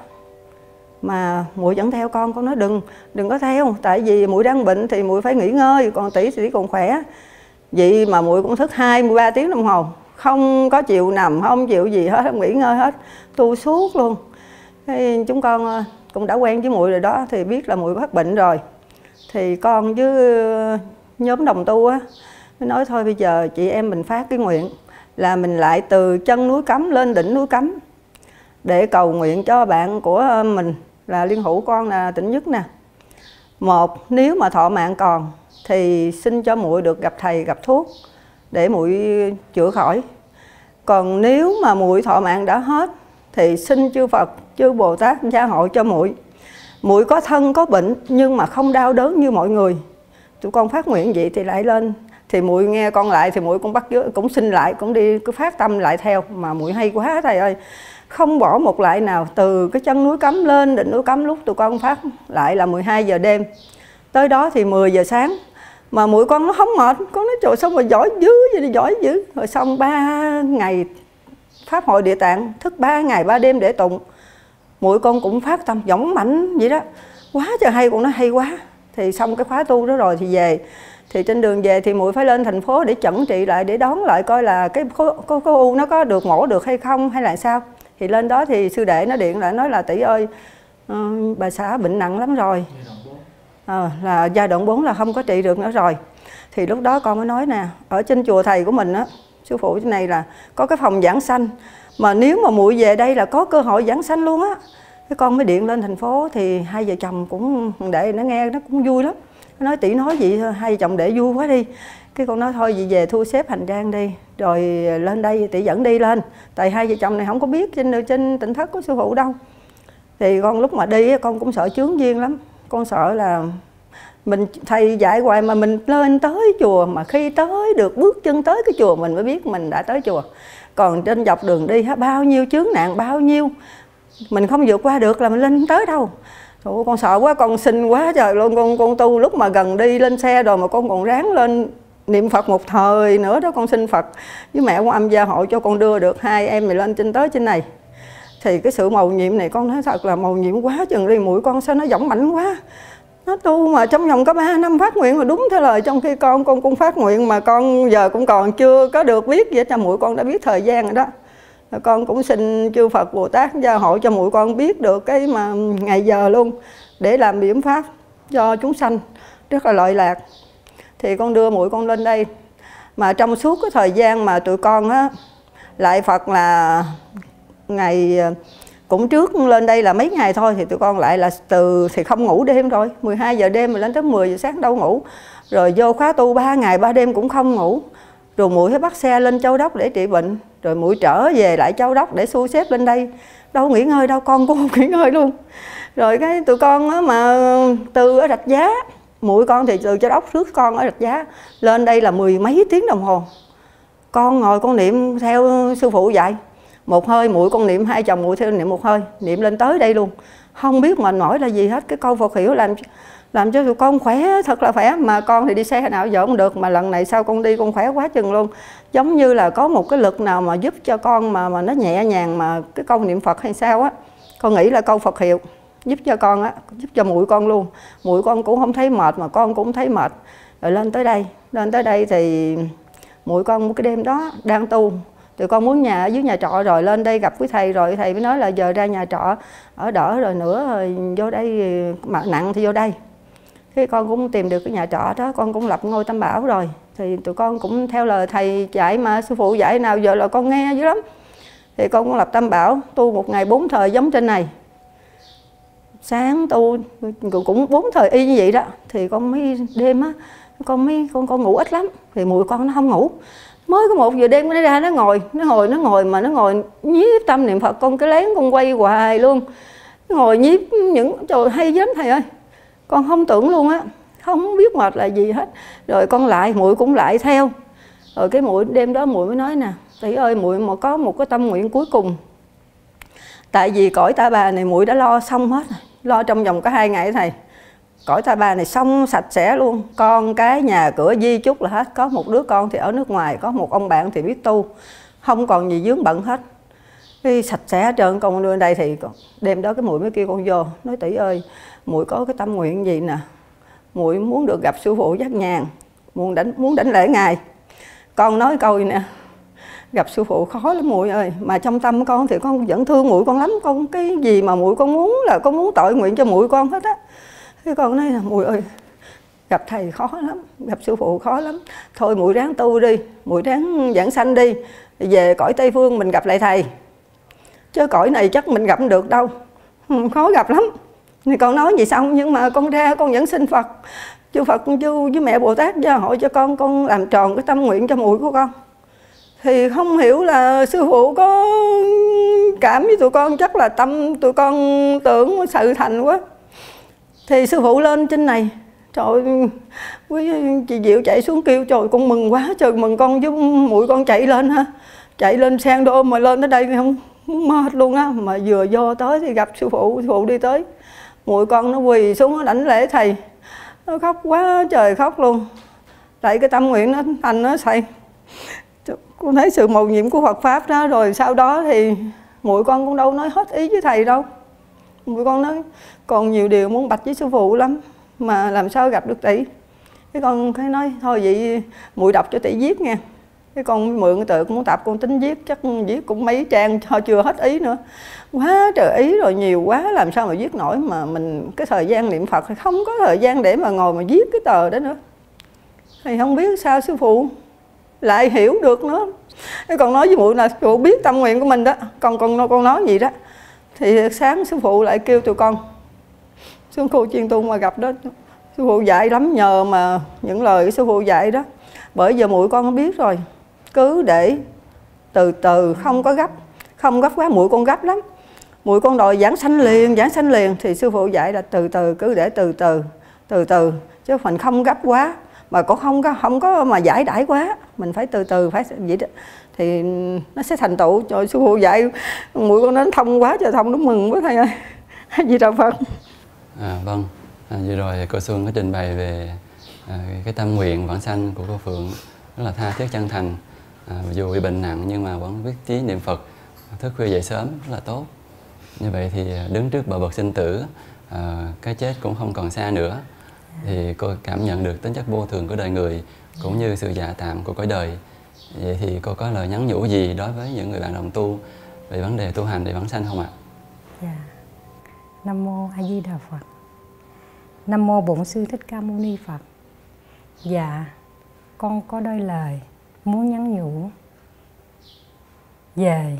mà muội vẫn theo con nói đừng có theo, tại vì muội đang bệnh thì muội phải nghỉ ngơi, còn tỷ thì tỷ còn khỏe. Vậy mà muội cũng thức 23 tiếng đồng hồ, không có chịu nằm, không chịu gì hết, không nghỉ ngơi hết, tu suốt luôn. Cái chúng con cũng đã quen với muội rồi đó, thì biết là muội phát bệnh rồi. Thì con với nhóm đồng tu á mới nói thôi bây giờ chị em mình phát cái nguyện là mình lại từ chân núi Cấm lên đỉnh núi Cấm để cầu nguyện cho bạn của mình là liên hữu con là Tịnh Nhất nè. Một, nếu mà thọ mạng còn thì xin cho muội được gặp thầy gặp thuốc để muội chữa khỏi. Còn nếu mà muội thọ mạng đã hết thì xin chư Phật, chư Bồ Tát gia hộ cho muội. Muội có thân có bệnh nhưng mà không đau đớn như mọi người. Tụi con phát nguyện vậy thì lại lên. Thì muội nghe con lại thì muội cũng bắt chước, cũng xin lại, cũng đi cứ phát tâm lại theo. Mà muội hay quá thầy ơi, không bỏ một lại nào. Từ cái chân núi Cấm lên đỉnh núi Cấm, lúc tụi con phát lại là 12 giờ đêm, tới đó thì 10 giờ sáng. Mà muội con nó không mệt, con nói trời sao mà giỏi dữ vậy, giỏi dữ. Rồi xong 3 ngày pháp hội Địa Tạng, thức 3 ngày 3 đêm để tụng. Muội con cũng phát tâm dõng mãnh vậy đó, quá trời hay, con nói hay quá. Thì xong cái khóa tu đó rồi thì về. Thì trên đường về thì muội phải lên thành phố để chẩn trị lại, để đón lại coi là cái khối u nó có được mổ được hay không hay là sao. Thì lên đó thì sư đệ nó điện lại nói là tỷ ơi, bà xã bệnh nặng lắm rồi, là giai đoạn 4 là không có trị được nữa rồi. Thì lúc đó con mới nói nè, ở trên chùa thầy của mình á, sư phụ trên này là có cái phòng giảng sanh, mà nếu mà muội về đây là có cơ hội giảng sanh luôn á. Cái con mới điện lên thành phố thì hai vợ chồng cũng để nó nghe nó cũng vui lắm. Nó nói tỷ nói vậy thôi, hai vợ chồng để vui quá đi. Cái con nói thôi vậy về thu xếp hành trang đi, rồi lên đây tỷ dẫn đi lên. Tại hai vợ chồng này không có biết trên tỉnh thất của sư phụ đâu. Thì con lúc mà đi con cũng sợ chướng duyên lắm. Con sợ là mình thầy dạy hoài mà mình lên tới chùa, mà khi tới được bước chân tới cái chùa mình mới biết mình đã tới chùa. Còn trên dọc đường đi bao nhiêu chướng nạn, bao nhiêu mình không vượt qua được là mình lên tới đâu. Trời, con sợ quá, con xin quá trời luôn. Con tu lúc mà gần đi lên xe rồi mà con còn ráng lên niệm Phật một thời nữa đó, con xin Phật với mẹ Quan Âm gia hộ cho con đưa được hai em mình lên tới trên này. Thì cái sự mầu nhiệm này con nói thật là mầu nhiệm quá chừng đi, mũi con sao nó dõng mãnh quá. Nó tu mà trong vòng có 3 năm phát nguyện mà đúng theo lời, trong khi con cũng phát nguyện mà con giờ cũng còn chưa có được biết gì hết, cho mũi con đã biết thời gian rồi đó. Con cũng xin chư Phật Bồ Tát gia hộ cho mũi con biết được cái mà ngày giờ luôn, để làm biện pháp cho chúng sanh rất là lợi lạc. Thì con đưa mũi con lên đây, mà trong suốt cái thời gian mà tụi con á lại Phật là ngày cũng trước lên đây là mấy ngày thôi, thì tụi con lại là từ thì không ngủ đêm rồi, 12 giờ đêm mà lên tới 10 giờ sáng đâu ngủ, rồi vô khóa tu 3 ngày 3 đêm cũng không ngủ. Rồi mũi phải bắt xe lên Châu Đốc để trị bệnh, rồi mũi trở về lại Châu Đốc để xu xếp lên đây, đâu nghỉ ngơi đâu, con cũng không nghỉ ngơi luôn. Rồi cái tụi con á mà từ ở Rạch Giá, mũi con thì từ Châu Đốc rước con ở Rạch Giá lên đây là 10 mấy tiếng đồng hồ. Con ngồi con niệm theo sư phụ dạy, một hơi mũi con niệm, hai chồng mũi theo niệm một hơi, niệm lên tới đây luôn, không biết mà nổi là gì hết. Cái câu Phật hiệu làm cho tụi con khỏe, thật là khỏe. Mà con thì đi xe nào giờ cũng được, mà lần này sau con đi con khỏe quá chừng luôn. Giống như là có một cái lực nào mà giúp cho con mà nó nhẹ nhàng, mà cái câu niệm Phật hay sao á, con nghĩ là câu Phật hiệu giúp cho con á, giúp cho mũi con luôn. Mũi con cũng không thấy mệt mà con cũng không thấy mệt. Rồi lên tới đây thì mũi con một cái đêm đó đang tu, tụi con muốn nhà ở dưới nhà trọ, rồi lên đây gặp quý thầy, rồi thầy mới nói là giờ ra nhà trọ ở đỡ rồi nữa, rồi vô đây mà nặng thì vô đây. Khi con cũng tìm được cái nhà trọ đó, con cũng lập ngôi Tam Bảo rồi, thì tụi con cũng theo lời thầy dạy mà sư phụ dạy nào giờ là con nghe dữ lắm. Thì con cũng lập Tam Bảo, tu một ngày 4 thời giống trên này. Sáng tu cũng 4 thời y như vậy đó. Thì con mới đêm á, con ngủ ít lắm, thì mũi con nó không ngủ. Mới có 1 giờ đêm nó ra nó ngồi nhiếp tâm niệm Phật. Con cái lén con quay hoài luôn, nó ngồi nhiếp những trời hay lắm thầy ơi. Con không tưởng luôn á, không biết mệt là gì hết. Rồi con lại, mũi cũng lại theo. Rồi cái mũi đêm đó mũi mới nói nè, thầy ơi mũi mà có một cái tâm nguyện cuối cùng. Tại vì cõi Ta Bà này mũi đã lo xong hết, lo trong vòng có 2 ngày thầy. Cõi Ta Bà này xong sạch sẽ luôn, con cái nhà cửa di chúc là hết. Có một đứa con thì ở nước ngoài, có một ông bạn thì biết tu, không còn gì vướng bận hết. Khi sạch sẽ trơn con đưa đây thì đêm đó cái mũi mới kêu con vô, nói tỷ ơi mũi có cái tâm nguyện gì nè, mũi muốn được gặp sư phụ Giác Nhàn, muốn đảnh lễ ngài. Con nói câu gì nè, gặp sư phụ khó lắm mũi ơi, mà trong tâm con thì con vẫn thương mũi con lắm. Con cái gì mà mũi con muốn là con muốn tội nguyện cho mũi con hết á. Thế con nói là mũi ơi, gặp thầy khó lắm, gặp sư phụ khó lắm, thôi mũi ráng tu đi, mũi ráng giảng sanh đi, về cõi Tây Phương mình gặp lại thầy, chứ cõi này chắc mình gặp không được đâu, khó gặp lắm. Thì con nói gì xong, nhưng mà con ra con vẫn xin Phật, chư Phật chư với mẹ Bồ Tát gia hộ cho con làm tròn cái tâm nguyện cho mũi của con. Thì không hiểu là sư phụ có cảm với tụi con, chắc là tâm tụi con tưởng sự thành quá. Thì sư phụ lên trên này, trời quý chị Diệu chạy xuống kêu, trời con mừng quá trời, mừng con với mũi con chạy lên ha, chạy lên sang đô mà lên tới đây thì không mệt luôn á. Mà vừa vô tới thì gặp sư phụ đi tới, mũi con nó quỳ xuống nó đảnh lễ thầy, nó khóc quá trời khóc luôn. Tại cái tâm nguyện nó thành nó thầy. Con thấy sự mầu nhiệm của Phật Pháp đó. Rồi sau đó thì mũi con cũng đâu nói hết ý với thầy đâu. Mũi con nói còn nhiều điều muốn bạch với sư phụ lắm, mà làm sao gặp được tỷ. Cái con cái nói thôi vậy mũi đọc cho tỷ viết nha. Cái con mượn tự cũng muốn tập con tính viết, chắc viết cũng mấy trang cho chưa hết ý nữa. Quá trời ý rồi, nhiều quá làm sao mà viết nổi. Mà mình cái thời gian niệm Phật thì không có thời gian để mà ngồi mà viết cái tờ đó nữa. Thì không biết sao sư phụ lại hiểu được nữa. Cái con nói với mũi là sư phụ biết tâm nguyện của mình đó. Con nói gì đó. Thì sáng sư phụ lại kêu tụi con xuống khu chuyên tu mà gặp đó. Sư phụ dạy lắm, nhờ mà những lời sư phụ dạy đó. Bởi giờ mũi con biết rồi, cứ để từ từ, không có gấp. Không gấp quá, mũi con gấp lắm. Mũi con đòi giảng sanh liền. Thì sư phụ dạy là từ từ, cứ để từ từ. Chứ mình không gấp quá, mà cũng không có mà giải đãi quá. Mình phải từ từ, phải vậy đó. Thì nó sẽ thành tựu. Trời, sư phụ dạy mũi con đến thông quá trời thông, nó mừng quá thầy ơi. Gì đâu Phật. Vâng, vừa rồi cô Xuân có trình bày về cái tâm nguyện vãng sanh của cô Phượng rất là tha thiết chân thành. Dù bị bệnh nặng nhưng mà vẫn quyết chí niệm Phật, thức khuya dậy sớm rất là tốt. Như vậy thì đứng trước bờ vực sinh tử, cái chết cũng không còn xa nữa, thì cô cảm nhận được tính chất vô thường của đời người cũng như sự dạ tạm của cõi đời. Vậy thì cô có lời nhắn nhủ gì đối với những người bạn đồng tu về vấn đề tu hành để vãng sanh không ạ? Dạ. Nam mô A Di Đà Phật. Nam mô Bổn Sư Thích Ca Mâu Ni Phật. Dạ, con có đôi lời muốn nhắn nhủ về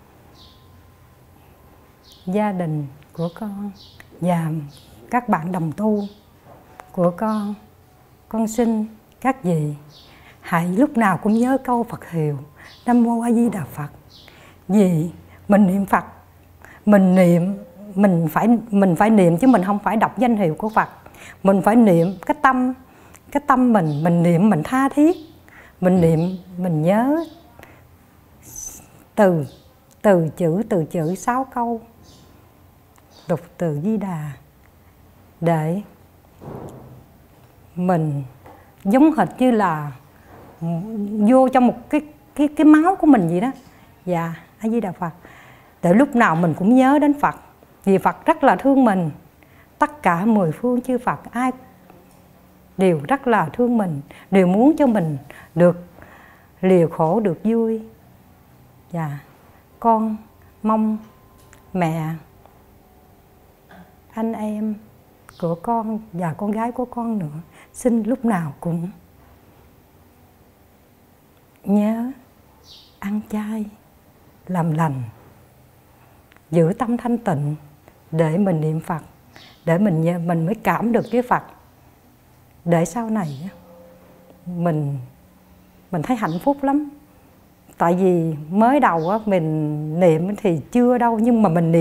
gia đình của con và các bạn đồng tu của con. Con xin các vị hãy lúc nào cũng nhớ câu Phật hiệu Nam mô A Di Đà Phật. Vì mình niệm Phật, mình phải niệm chứ mình không phải đọc danh hiệu của Phật. Mình phải niệm cái tâm mình niệm mình tha thiết, mình niệm mình nhớ từ chữ 6 câu lục từ Di Đà, để mình giống hệt như là vô trong một cái máu của mình vậy đó. Dạ, A Di Đà Phật. Để lúc nào mình cũng nhớ đến Phật, vì Phật rất là thương mình. Tất cả mười phương chư Phật ai đều rất là thương mình, đều muốn cho mình được lìa khổ được vui. Dạ, con mong mẹ, anh em của con và con gái của con nữa xin lúc nào cũng nhớ ăn chay, làm lành, giữ tâm thanh tịnh để mình niệm Phật, để mình mới cảm được cái Phật, để sau này mình thấy hạnh phúc lắm. Tại vì mới đầu mình niệm thì chưa đâu, nhưng mà mình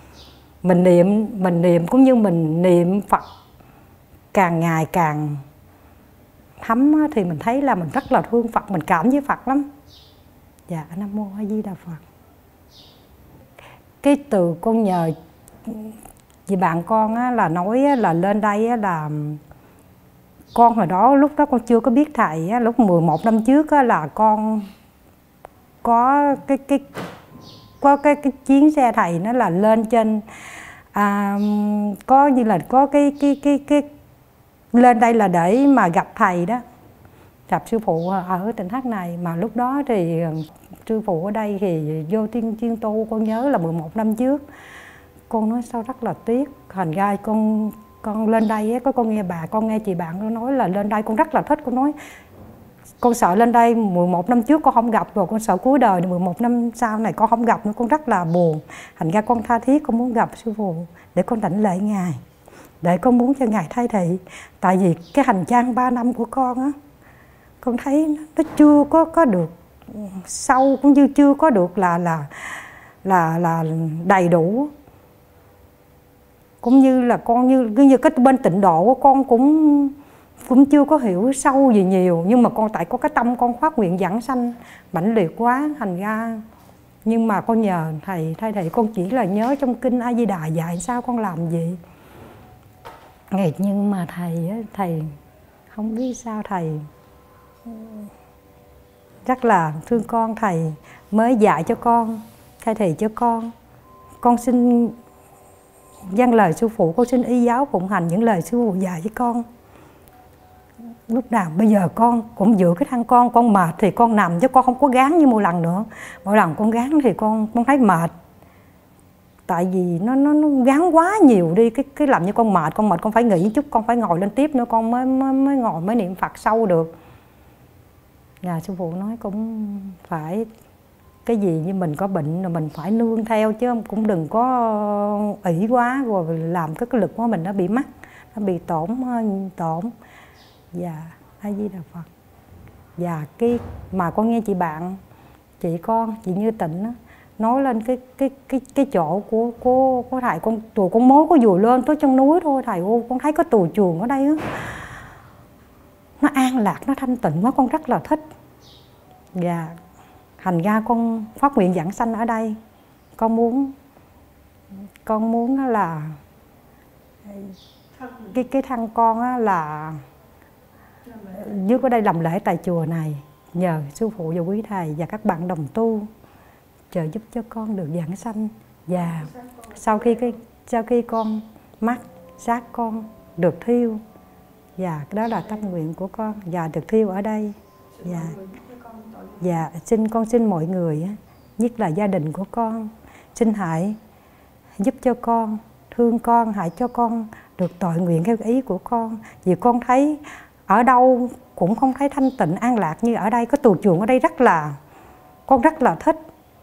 niệm cũng như mình niệm Phật càng ngày càng thấm thì mình thấy là mình rất là thương Phật, mình cảm với Phật lắm. Dạ, Nam mô A Di Đà Phật. Cái từ con nhờ chị bạn con là nói là lên đây là con hồi đó lúc đó con chưa có biết thầy, lúc 11 năm trước là con có cái chuyến xe thầy nó là lên trên có như là có cái lên đây là để mà gặp thầy đó, gặp sư phụ ở tỉnh Thất này. Mà lúc đó thì sư phụ ở đây thì vô tiên tu, con nhớ là 11 năm trước. Con nói sao rất là tiếc, thành ra con lên đây có con nghe chị bạn nó nói là lên đây con rất là thích. Con nói con sợ lên đây 11 năm trước con không gặp rồi, con sợ cuối đời 11 năm sau này con không gặp nữa, con rất là buồn. Thành ra con tha thiết con muốn gặp sư phụ để con đảnh lễ ngài, để con muốn cho ngài thay thị. Tại vì cái hành trang 3 năm của con á, con thấy nó chưa có được sâu, cũng như chưa có được là đầy đủ. Cũng như là con như cái bên tịnh độ của con cũng chưa có hiểu sâu gì nhiều, nhưng mà con tại có cái tâm con phát nguyện vãng sanh mãnh liệt quá, thành ra nhưng mà con nhờ thầy thay thầy, con chỉ là nhớ trong kinh A Di Đà dạy sao con làm gì. Nhưng mà thầy không biết sao thầy rất là thương con, thầy mới dạy cho con, thay thầy cho con. Con xin vâng lời sư phụ, con xin y giáo phụng hành những lời sư phụ dạy với con. Lúc nào bây giờ con cũng giữ cái thân con mệt thì con nằm, chứ con không có gán như mỗi lần nữa. Mỗi lần con gán thì con thấy mệt. Tại vì nó gán quá nhiều đi, cái làm như con mệt con phải nghỉ chút, con phải ngồi lên tiếp nữa con mới ngồi mới niệm Phật sâu được. Nhà sư phụ nói cũng phải cái gì như mình có bệnh rồi mình phải nương theo, chứ cũng đừng có ỷ quá rồi làm cái lực của mình nó bị mắc, nó bị tổn. Dạ, A Di Đà Phật. Và cái mà con nghe chị bạn, chị Như Tịnh đó, nói lên cái chỗ của thầy, con mới có vừa lên tới chân núi thôi thầy ơi, con thấy có tù chuồng ở đây đó, nó an lạc, nó thanh tịnh quá, con rất là thích. Và thành ra con phát nguyện vãng sanh ở đây. Con muốn là cái thân con là Dưới ở đây làm lễ tại chùa này, nhờ sư phụ và quý thầy và các bạn đồng tu trợ giúp cho con được giảng sanh. Và sau khi con mắc, xác con được thiêu, và đó là tâm nguyện của con, và được thiêu ở đây. Và xin mọi người, nhất là gia đình của con, xin hãy giúp cho con, thương con, hãy cho con được tội nguyện theo ý của con. Vì con thấy ở đâu cũng không thấy thanh tịnh an lạc như ở đây. Có tù chuồng ở đây con rất là thích.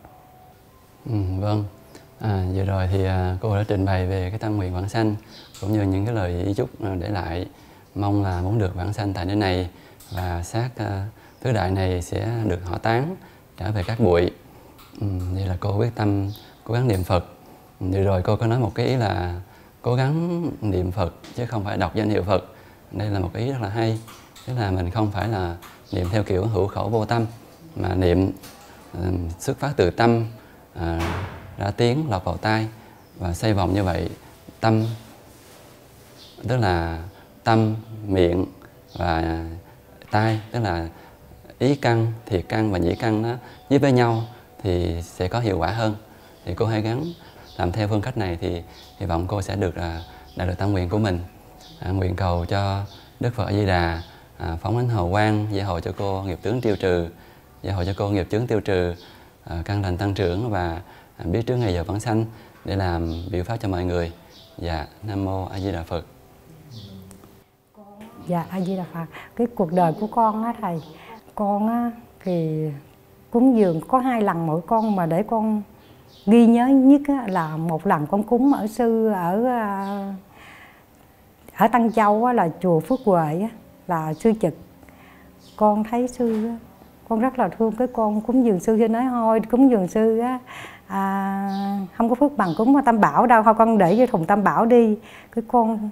Vâng, vừa rồi thì cô đã trình bày về cái tâm nguyện vãng sanh cũng như những cái lời ý chúc để lại, mong là muốn được vãng sanh tại nơi này và xác tứ đại này sẽ được hỏa táng trở về các bụi. Vậy là cô quyết tâm cố gắng niệm Phật. Vừa rồi cô có nói một cái ý là cố gắng niệm Phật chứ không phải đọc danh hiệu Phật. Đây là một ý rất là hay, tức là mình không phải là niệm theo kiểu hữu khẩu vô tâm, mà niệm xuất phát từ tâm, ra tiếng lọt vào tai và xoay vòng như vậy. Tâm tức là tâm, miệng và tai, tức là ý căn, thiệt căn và nhĩ căn nó với nhau thì sẽ có hiệu quả hơn. Thì cô hãy gắng làm theo phương cách này thì hy vọng cô sẽ được đạt được tâm nguyện của mình. Nguyện cầu cho Đức Phật A Di Đà phóng ánh hào quang, gia hộ cho cô nghiệp tướng tiêu trừ, gia hộ cho cô nghiệp chướng tiêu trừ, căn lành tăng trưởng và biết trước ngày giờ vãng sanh để làm biểu pháp cho mọi người. Dạ, Nam Mô A Di Đà Phật. Dạ, A Di Đà Phật. Cái cuộc đời của con á thầy, con á thì cúng dường có 2 lần mỗi con, mà để con ghi nhớ nhất á, là một lần con cúng ở sư ở Tân Châu á, là chùa Phước Huệ á, là sư Trực. Con thấy sư á, con rất là thương cái con cúng dường sư, nói thôi cúng dường sư á, không có phước bằng cúng Tam Bảo đâu, thôi con để vô thùng Tam Bảo đi. Cái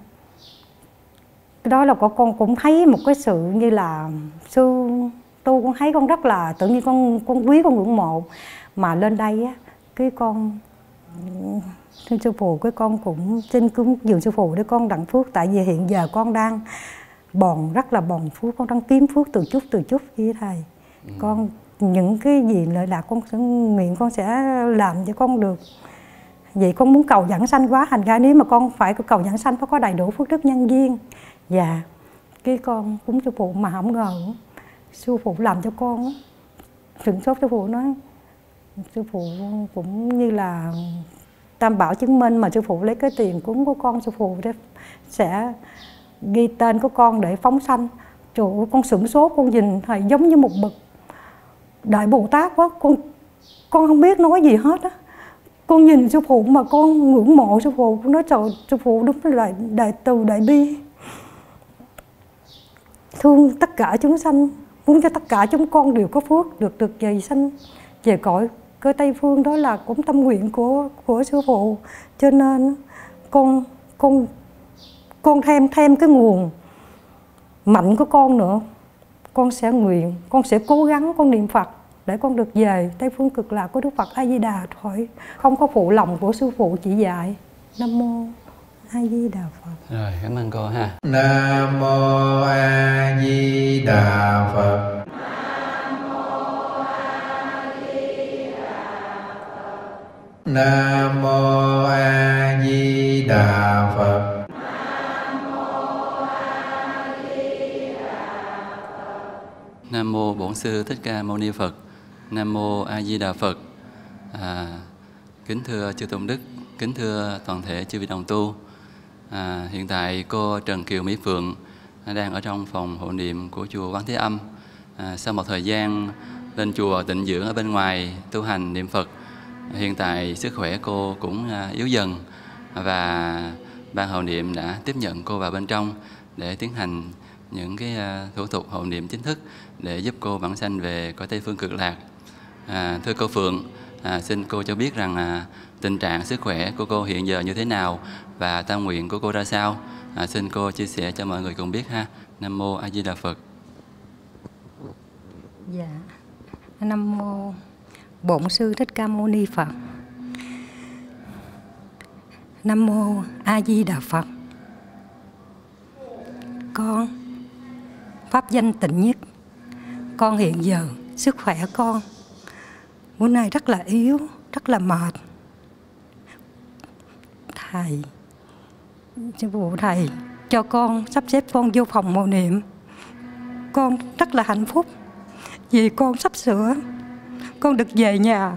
đó là con cũng thấy một cái sự như là sư tu, con thấy con rất là tự nhiên, con quý, con ngưỡng mộ. Mà lên đây á, cái con xin sư phụ, cái con cũng xin cúng dường sư phụ để con đặng phước. Tại vì hiện giờ con đang rất là bòn phước, con đang kiếm phước từ chút với thầy. Con những cái gì lợi lạc con sẽ nguyện con sẽ làm cho con được. Vậy con muốn cầu giảng sanh quá, thành ra nếu mà con phải cầu giảng sanh phải có đầy đủ phước đức nhân duyên. Dạ, cái con cúng sư phụ mà không ngờ sư phụ làm cho con sửng sốt. Sư phụ nói, sư phụ cũng như là Tam Bảo chứng minh, mà sư phụ lấy cái tiền cúng của con, sư phụ sẽ ghi tên của con để phóng sanh. Trời ơi, con sửng sốt, con nhìn thầy giống như một bậc Đại Bồ Tát quá. Con không biết nói gì hết á. Con nhìn sư phụ mà con ngưỡng mộ sư phụ. Con nói trời, sư phụ đúng là đại từ đại bi, thương tất cả chúng sanh, muốn cho tất cả chúng con đều có phước được về sanh về cõi cơ Tây Phương. Đó là cũng tâm nguyện của sư phụ. Cho nên con thêm cái nguồn mạnh của con nữa. Con sẽ nguyện, con sẽ cố gắng con niệm Phật để con được về Tây Phương Cực Lạc của Đức Phật A Di Đà thôi. Không có phụ lòng của sư phụ chỉ dạy. Nam Mô A Di Đà Phật. Rồi, cảm ơn cô ha. Nam Mô A Di Đà Phật. Nam Mô A Di Đà Phật. Nam Mô Bổn Sư Thích Ca Mâu Ni Phật. Nam Mô A Di Đà Phật. Kính thưa chư Tôn Đức, kính thưa toàn thể chư vị đồng tu. Hiện tại cô Trần Kiều Mỹ Phượng đang ở trong phòng hộ niệm của chùa Quán Thế Âm. Sau một thời gian lên chùa tịnh dưỡng ở bên ngoài tu hành niệm Phật, hiện tại sức khỏe cô cũng yếu dần và ban hộ niệm đã tiếp nhận cô vào bên trong để tiến hành những cái thủ tục hộ niệm chính thức để giúp cô vãng sanh về cõi Tây Phương Cực Lạc. Thưa cô Phượng, xin cô cho biết rằng tình trạng sức khỏe của cô hiện giờ như thế nào và tâm nguyện của cô ra sao. Xin cô chia sẻ cho mọi người cùng biết ha. Nam Mô A Di Đà Phật. Dạ, Nam Mô Bổn Sư Thích Ca Mâu Ni Phật. Nam Mô A Di Đà Phật. pháp danh Tịnh Nhất. Con hiện giờ sức khỏe con bữa nay rất là yếu, rất là mệt. Thầy, sư phụ thầy cho con sắp xếp con vô phòng mầu niệm. Con rất là hạnh phúc vì con sắp sửa con được về nhà,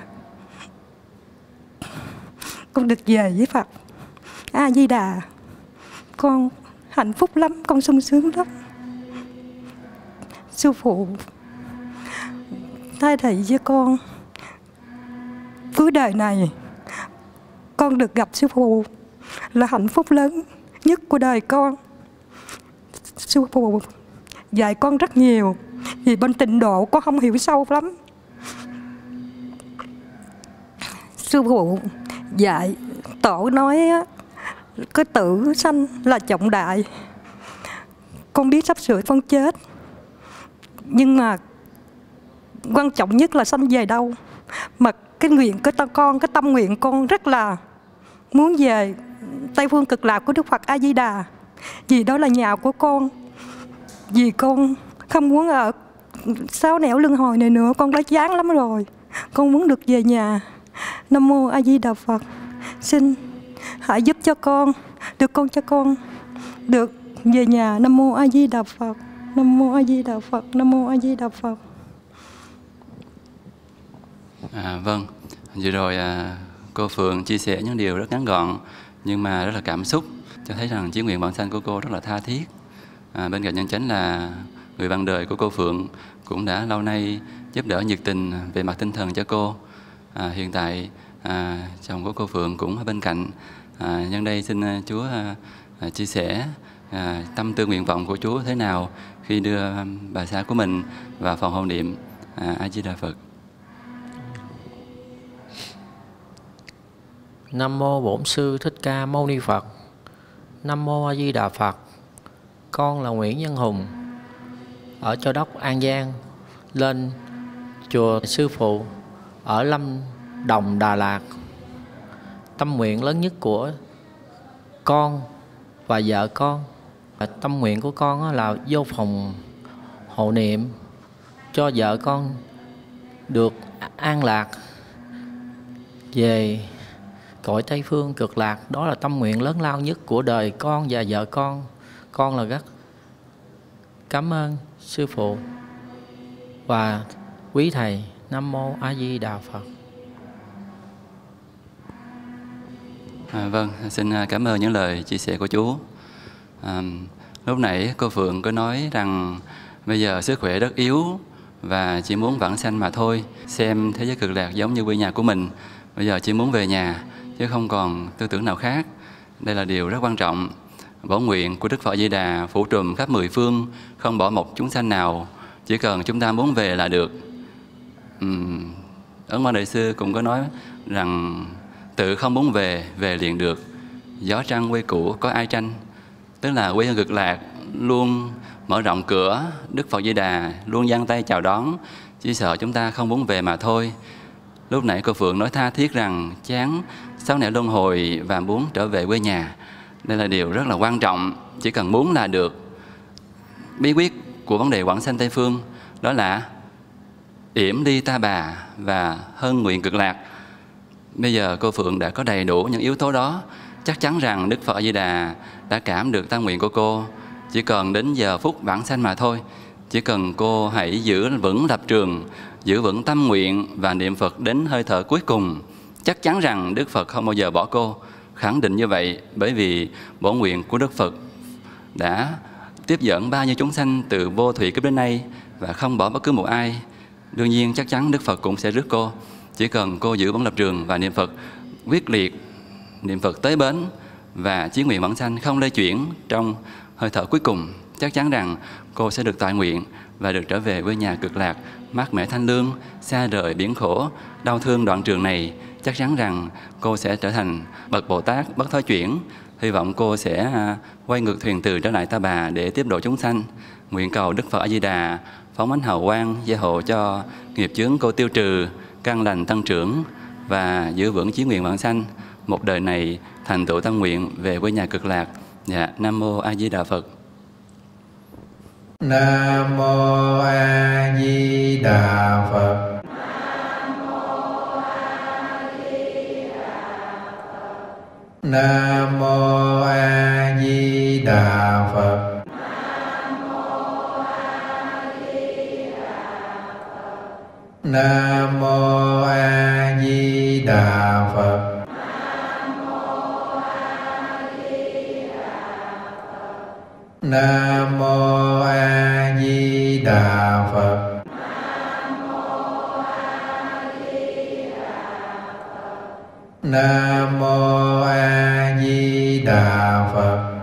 con được về với Phật A Di Đà. Con hạnh phúc lắm, con sung sướng lắm. Sư phụ thay thầy với con, cuối đời này con được gặp sư phụ là hạnh phúc lớn nhất của đời con. Sư phụ dạy con rất nhiều, vì bên tịnh độ con không hiểu sâu lắm. Sư phụ dạy tổ nói cái tử sanh là trọng đại. Con biết sắp sửa con chết, nhưng mà quan trọng nhất là sanh về đâu. Mà cái nguyện cái tâm nguyện con rất là muốn về Tây Phương Cực Lạc của Đức Phật A Di Đà, vì đó là nhà của con. Vì con không muốn ở sáu nẻo luân hồi này nữa, con đã chán lắm rồi. Con muốn được về nhà. Nam mô A Di Đà Phật. Xin hãy giúp cho con, được con cho con được về nhà. Nam mô A Di Đà Phật. Nam mô A Di Đà Phật. Nam mô A Di Đà Phật. Vâng, vừa rồi cô Phượng chia sẻ những điều rất ngắn gọn nhưng mà rất là cảm xúc, cho thấy rằng chí nguyện vãng sanh của cô rất là tha thiết. Bên cạnh nhân chánh là người bạn đời của cô Phượng cũng đã lâu nay giúp đỡ nhiệt tình về mặt tinh thần cho cô. Hiện tại chồng của cô Phượng cũng ở bên cạnh. Nhân đây xin Chúa chia sẻ tâm tư nguyện vọng của Chúa thế nào khi đưa bà xã của mình vào phòng hộ niệm. A Di Đà Phật. Nam mô Bổn Sư Thích Ca Mâu Ni Phật. Nam mô A Di Đà Phật. Con là Nguyễn Nhân Hùng, ở Châu Đốc, An Giang, lên chùa sư phụ ở Lâm Đồng, Đà Lạt. Tâm nguyện lớn nhất của con và vợ con, tâm nguyện của con là vô phòng hộ niệm cho vợ con được an lạc về cõi Tây Phương Cực Lạc. Đó là tâm nguyện lớn lao nhất của đời con và vợ con. Con là rất cảm ơn sư phụ và quý thầy. Nam mô A Di Đà Phật. Vâng, xin cảm ơn những lời chia sẻ của chú. Lúc nãy cô Phượng có nói rằng bây giờ sức khỏe rất yếu và chỉ muốn vãng sanh mà thôi, xem thế giới cực lạc giống như quê nhà của mình. Bây giờ chỉ muốn về nhà chứ không còn tư tưởng nào khác. Đây là điều rất quan trọng. Bổn nguyện của Đức Phật Di Đà phủ trùm khắp mười phương, không bỏ một chúng sanh nào, chỉ cần chúng ta muốn về là được. Ấn Quang Đại Sư cũng có nói rằng tự không muốn về, về liền được. Gió trăng quê cũ có ai tranh. Tức là quê hương cực lạc luôn mở rộng cửa, Đức Phật Di Đà luôn giang tay chào đón, chỉ sợ chúng ta không muốn về mà thôi. Lúc nãy cô Phượng nói tha thiết rằng chán sáu nẻo luân hồi và muốn trở về quê nhà. Đây là điều rất là quan trọng, chỉ cần muốn là được. Bí quyết của vấn đề vãng sanh Tây Phương đó là yểm ly ta bà và hân nguyện cực lạc. Bây giờ cô Phượng đã có đầy đủ những yếu tố đó, chắc chắn rằng Đức Phật A Di Đà đã cảm được tâm nguyện của cô. Chỉ cần đến giờ phút vãng sanh mà thôi. Chỉ cần cô hãy giữ vững lập trường, giữ vững tâm nguyện và niệm Phật đến hơi thở cuối cùng, chắc chắn rằng Đức Phật không bao giờ bỏ cô. Khẳng định như vậy bởi vì bổn nguyện của Đức Phật đã tiếp dẫn bao nhiêu chúng sanh từ vô thủy kiếp đến nay và không bỏ bất cứ một ai. Đương nhiên chắc chắn Đức Phật cũng sẽ rước cô. Chỉ cần cô giữ vững lập trường và niệm Phật quyết liệt, niệm Phật tới bến và chí nguyện vãng sanh không lay chuyển trong hơi thở cuối cùng, chắc chắn rằng cô sẽ được toại nguyện và được trở về với nhà cực lạc mát mẻ thanh lương, xa rời biển khổ, đau thương đoạn trường này. Chắc chắn rằng cô sẽ trở thành bậc Bồ Tát bất thối chuyển. Hy vọng cô sẽ quay ngược thuyền từ trở lại Ta Bà để tiếp độ chúng sanh. Nguyện cầu Đức Phật A Di Đà phóng ánh hào quang gia hộ cho nghiệp chướng cô tiêu trừ, căn lành tăng trưởng và giữ vững chí nguyện vãng sanh. Một đời này thành tựu tâm nguyện về quê nhà cực lạc. Dạ, Nam mô A Di Đà Phật. Nam mô A Di Đà Phật. Nam mô A Di Đà Phật. Nam mô A Di Đà Phật. Nam mô A Di Đà Phật. Nam mô A Di Đà Phật.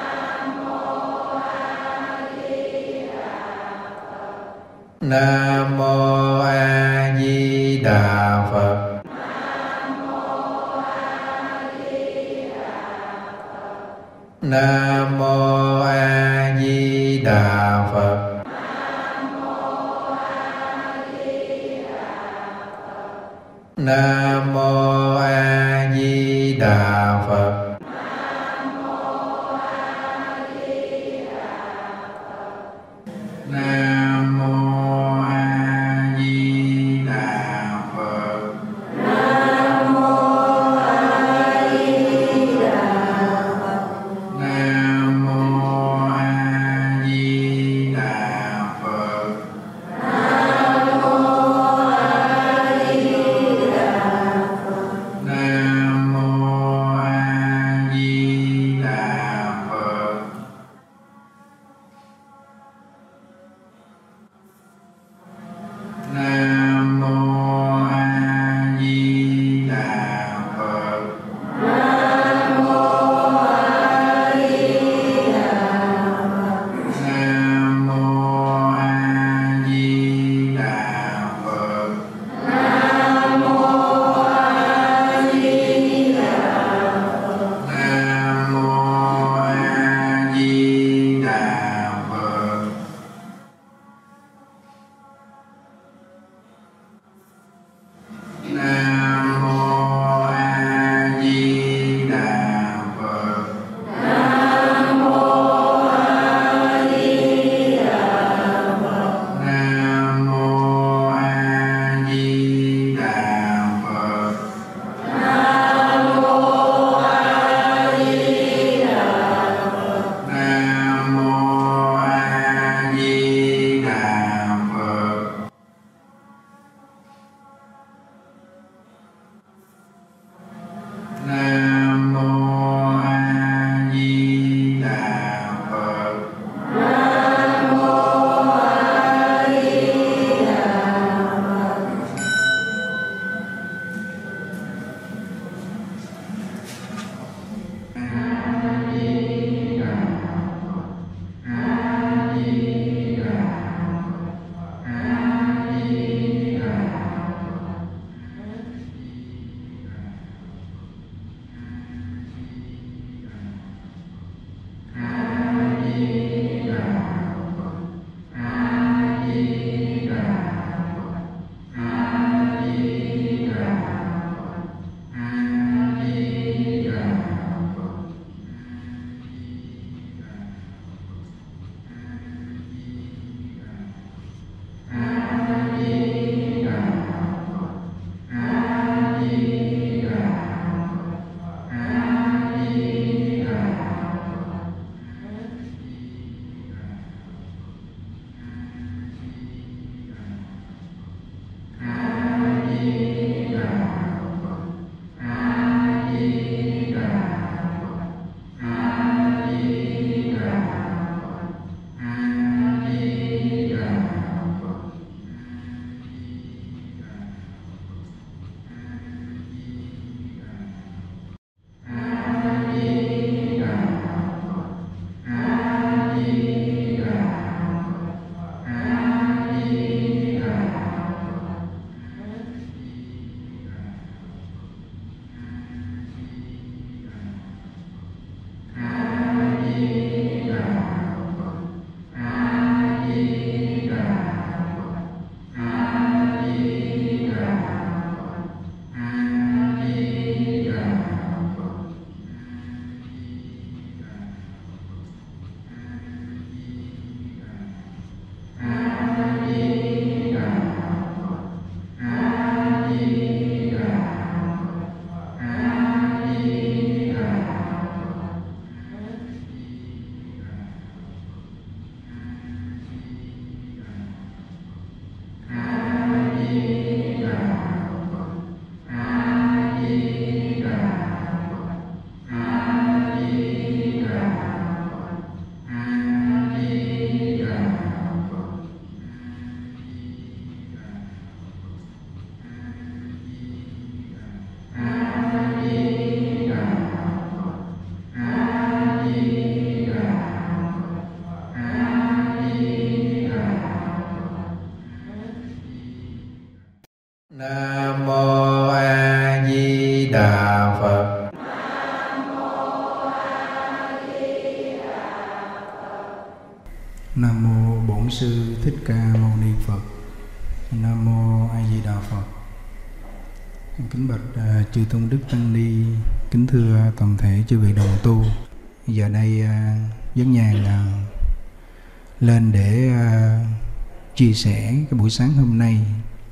Nam mô A Di Đà Phật. Nam mô A Di Đà Phật. Nam mô A Di Đà Phật. Nam mô A Di Đà Phật. Nam mô A Di Đà Phật. Nam mô A Di Đà Phật. Nam mô A Di Đà Phật. Nam mô A Nam mô Bổn Sư Thích Ca Mâu Ni Phật. Nam mô A Di Đà Phật. Kính bạch chư tôn đức tăng ni, kính thưa toàn thể chư vị đồng tu. Giờ đây Vấn Nhàn lên để chia sẻ cái buổi sáng hôm nay.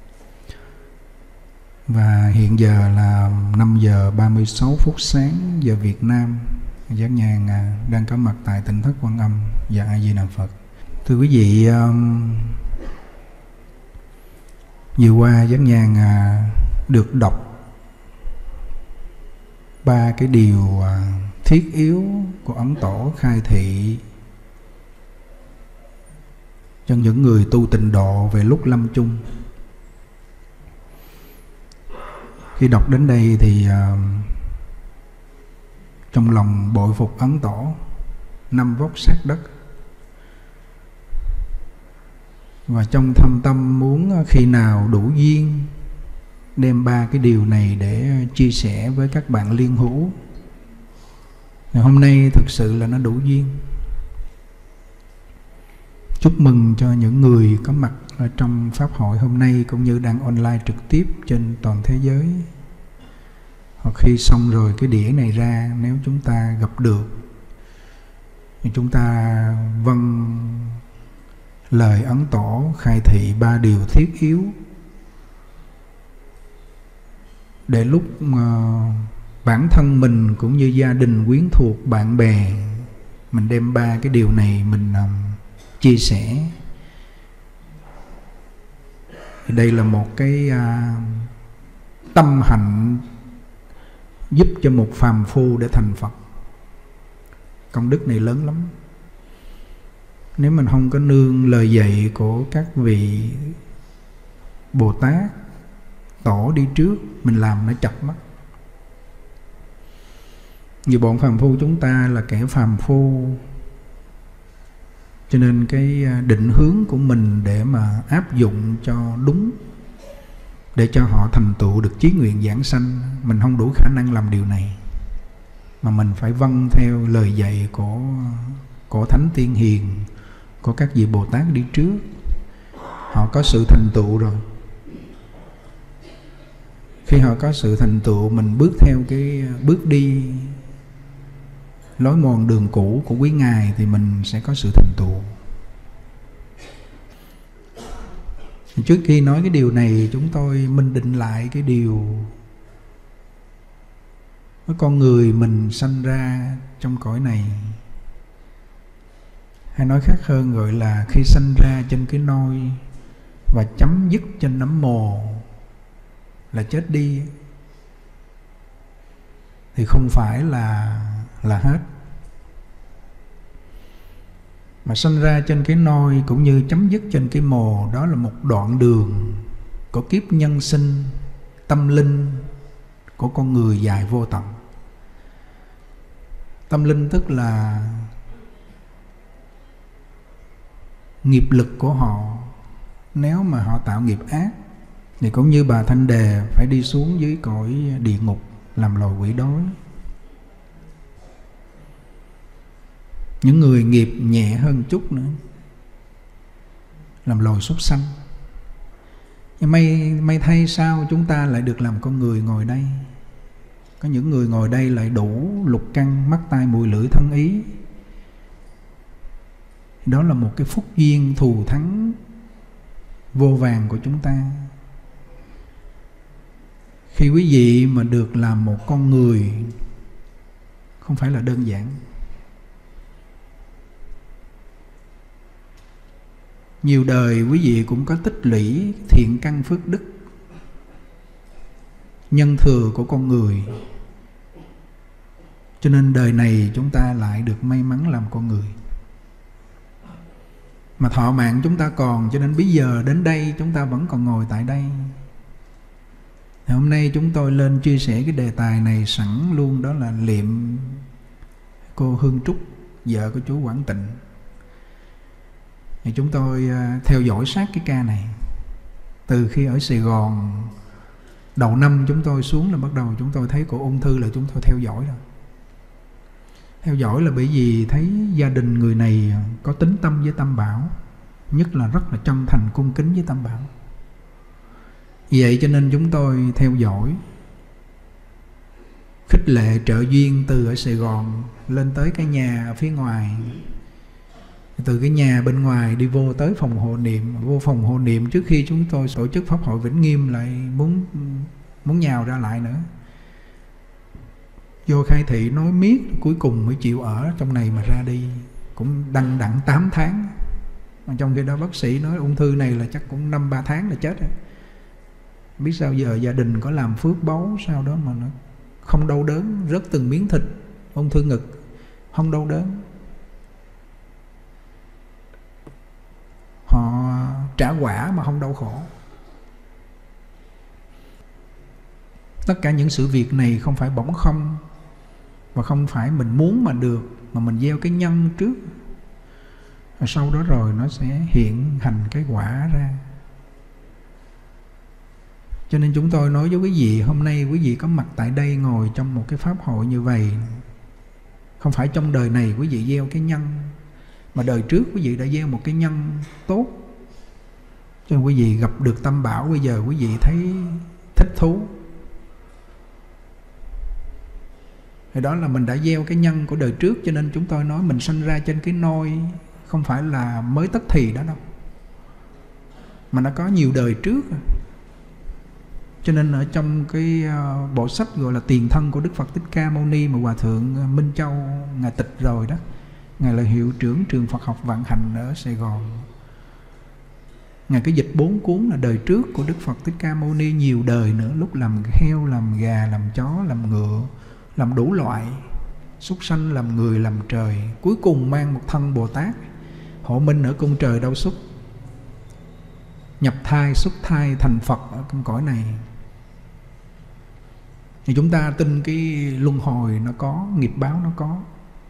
Và hiện giờ là 5 giờ 36 phút sáng giờ Việt Nam. Vấn Nhàn đang có mặt tại tỉnh thất Quan Âm và A Di Đà Phật. Thưa quý vị, vừa qua Vấn Nhàn được đọc 3 cái điều thiết yếu của Ấn Tổ khai thị cho những người tu tịnh độ về lúc lâm chung. Khi đọc đến đây thì trong lòng bội phục Ấn Tổ, 5 vóc sát đất. Và trong thâm tâm muốn khi nào đủ duyên đem 3 cái điều này để chia sẻ với các bạn liên hữu. Hôm nay thực sự là nó đủ duyên. Chúc mừng cho những người có mặt ở trong Pháp hội hôm nay cũng như đang online trực tiếp trên toàn thế giới. Hoặc khi xong rồi cái đĩa này ra, nếu chúng ta gặp được thì chúng ta vâng lời Ấn Tổ khai thị 3 điều thiết yếu để lúc bản thân mình cũng như gia đình, quyến thuộc, bạn bè, mình đem 3 cái điều này mình chia sẻ. Thì đây là một cái tâm hạnh giúp cho một phàm phu để thành Phật. Công đức này lớn lắm. Nếu mình không có nương lời dạy của các vị Bồ Tát, Tổ đi trước, mình làm nó chập mất. Vì bọn phàm phu chúng ta là kẻ phàm phu, cho nên cái định hướng của mình để mà áp dụng cho đúng, để cho họ thành tựu được chí nguyện giảng sanh, mình không đủ khả năng làm điều này. Mà mình phải vâng theo lời dạy của Thánh Tiên Hiền, của các vị Bồ Tát đi trước. Họ có sự thành tựu rồi. Khi họ có sự thành tựu, mình bước theo cái bước đi lối mòn đường cũ của quý ngài thì mình sẽ có sự thành tựu. Trước khi nói cái điều này, chúng tôi minh định lại cái điều với con người mình sanh ra trong cõi này, hay nói khác hơn gọi là khi sanh ra trên cái nôi và chấm dứt trên nấm mồ là chết đi, thì không phải là hết. Mà sanh ra trên cái nôi cũng như chấm dứt trên cái mồ, đó là một đoạn đường của kiếp nhân sinh tâm linh của con người dài vô tận. Tâm linh tức là nghiệp lực của họ. Nếu mà họ tạo nghiệp ác thì cũng như bà Thanh Đề phải đi xuống dưới cõi địa ngục làm loài quỷ đói. Những người nghiệp nhẹ hơn chút nữa làm loài súc sanh. Nhưng may thay sao chúng ta lại được làm con người ngồi đây. Có những người ngồi đây lại đủ lục căn, mắt tai mũi lưỡi thân ý. Đó là một cái phúc duyên thù thắng vô vàn của chúng ta. Khi quý vị mà được làm một con người không phải là đơn giản. Nhiều đời quý vị cũng có tích lũy thiện căn phước đức, nhân thừa của con người, cho nên đời này chúng ta lại được may mắn làm con người. Mà thọ mạng chúng ta còn, cho nên bây giờ đến đây chúng ta vẫn còn ngồi tại đây. Thì hôm nay chúng tôi lên chia sẻ cái đề tài này sẵn luôn, đó là liệm cô Hương Trúc, vợ của chú Quảng Tịnh. Thì chúng tôi theo dõi sát cái ca này. Từ khi ở Sài Gòn đầu năm chúng tôi xuống là bắt đầu chúng tôi thấy cô ung thư là chúng tôi theo dõi rồi. Theo dõi là bởi vì thấy gia đình người này có tín tâm với Tam Bảo, nhất là rất là chân thành cung kính với Tam Bảo. Vì vậy cho nên chúng tôi theo dõi, khích lệ trợ duyên từ ở Sài Gòn lên tới cái nhà ở phía ngoài. Từ cái nhà bên ngoài đi vô tới phòng hộ niệm. Vô phòng hộ niệm trước khi chúng tôi tổ chức pháp hội Vĩnh Nghiêm lại muốn nhào ra lại nữa. Vô khai thị nói miết, cuối cùng mới chịu ở trong này mà ra đi. Cũng đăng đặng 8 tháng. Mà trong khi đó bác sĩ nói ung thư này là chắc cũng 5-3 tháng là chết rồi. Biết sao giờ gia đình có làm phước báu sao đó mà nó không đau đớn, rớt từng miếng thịt, ung thư ngực không đau đớn. Họ trả quả mà không đau khổ. Tất cả những sự việc này không phải bỗng không, và không phải mình muốn mà được, mà mình gieo cái nhân trước, và sau đó rồi nó sẽ hiện hành cái quả ra. Cho nên chúng tôi nói với quý vị, hôm nay quý vị có mặt tại đây ngồi trong một cái pháp hội như vậy, không phải trong đời này quý vị gieo cái nhân, mà đời trước quý vị đã gieo một cái nhân tốt. Cho nên quý vị gặp được Tam Bảo, bây giờ quý vị thấy thích thú. Thì đó là mình đã gieo cái nhân của đời trước. Cho nên chúng tôi nói mình sanh ra trên cái nôi không phải là mới tức thì đó đâu, mà nó có nhiều đời trước. Cho nên ở trong cái bộ sách gọi là Tiền Thân của Đức Phật Thích Ca Mâu Ni mà Hòa Thượng Minh Châu Ngài tịch rồi đó, Ngài là hiệu trưởng trường Phật học Vạn Hạnh ở Sài Gòn. Ngài cái dịch 4 cuốn là đời trước của Đức Phật Thích Ca Mâu Ni nhiều đời nữa, lúc làm heo, làm gà, làm chó, làm ngựa, làm đủ loại, súc sanh, làm người, làm trời. Cuối cùng mang một thân Bồ Tát hộ minh ở cung trời Đâu Xuất, nhập thai, xuất thai thành Phật ở trong cõi này. Thì chúng ta tin cái luân hồi nó có, nghiệp báo nó có.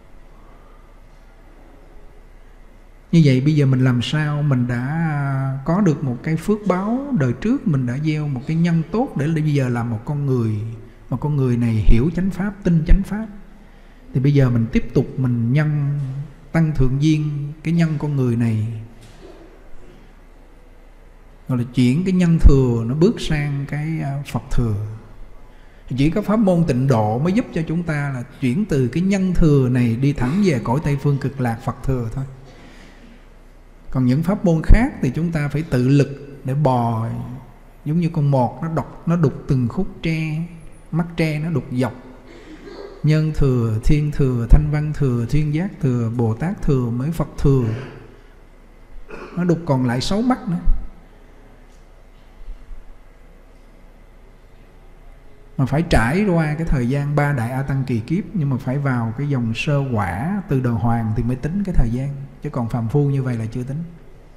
Như vậy bây giờ mình làm sao mình đã có được một cái phước báo đời trước, mình đã gieo một cái nhân tốt để bây giờ làm một con người, mà con người này hiểu chánh pháp, tin chánh pháp. Thì bây giờ mình tiếp tục mình nhân tăng thượng duyên cái nhân con người này, gọi là chuyển cái nhân thừa nó bước sang cái Phật thừa. Chỉ có pháp môn tịnh độ mới giúp cho chúng ta là chuyển từ cái nhân thừa này đi thẳng về cõi Tây Phương Cực Lạc Phật thừa thôi. Còn những pháp môn khác thì chúng ta phải tự lực để bò, giống như con mọt nó đục từng khúc tre, mắt tre nó đục dọc. Nhân thừa, thiên thừa, thanh văn thừa, thiên giác thừa, Bồ Tát thừa, mới Phật thừa. Nó đục còn lại 6 mắt nữa. Mà phải trải qua cái thời gian 3 đại A Tăng kỳ kiếp, nhưng mà phải vào cái dòng sơ quả từ đời Hoàng thì mới tính cái thời gian, chứ còn phàm phu như vậy là chưa tính.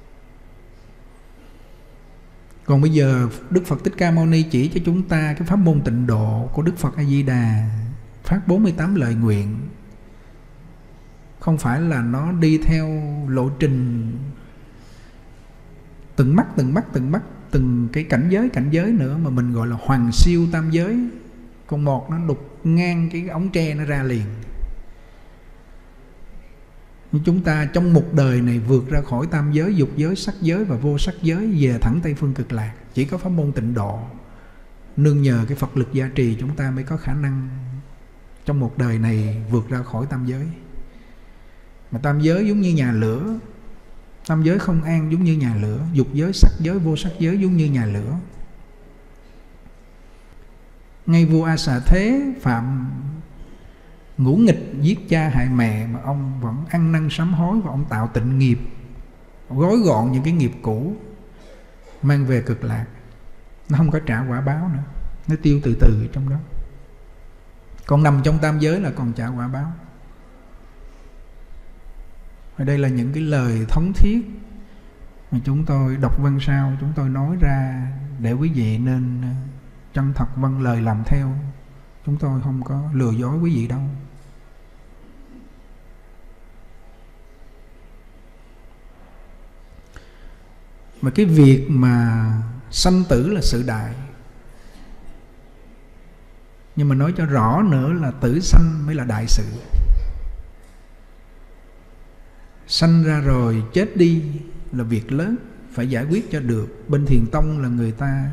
Còn bây giờ Đức Phật Thích Ca Mâu Ni chỉ cho chúng ta cái pháp môn tịnh độ của Đức Phật A Di Đà, phát 48 lời nguyện. Không phải là nó đi theo lộ trình từng mắt, từng cái cảnh giới nữa, mà mình gọi là hoàng siêu tam giới. Con mọt nó đục ngang cái ống tre nó ra liền. Nhưng chúng ta trong một đời này vượt ra khỏi tam giới, dục giới, sắc giới và vô sắc giới, về thẳng Tây Phương Cực Lạc. Chỉ có pháp môn tịnh độ, nương nhờ cái Phật lực gia trì, chúng ta mới có khả năng trong một đời này vượt ra khỏi tam giới. Mà tam giới giống như nhà lửa, tam giới không an giống như nhà lửa, dục giới, sắc giới, vô sắc giới giống như nhà lửa. Ngay vua A Xà Thế phạm ngũ nghịch, giết cha hại mẹ, mà ông vẫn ăn năn sám hối và ông tạo tịnh nghiệp, gói gọn những cái nghiệp cũ mang về Cực Lạc. Nó không có trả quả báo nữa, nó tiêu từ từ trong đó. Còn nằm trong tam giới là còn trả quả báo. Ở đây là những cái lời thống thiết mà chúng tôi đọc văn sao, chúng tôi nói ra để quý vị nên chân thật vâng lời làm theo. Chúng tôi không có lừa dối quý vị đâu. Mà cái việc mà sanh tử là sự đại, nhưng mà nói cho rõ nữa là tử sanh mới là đại sự. Sanh ra rồi chết đi là việc lớn, phải giải quyết cho được. Bên Thiền Tông là người ta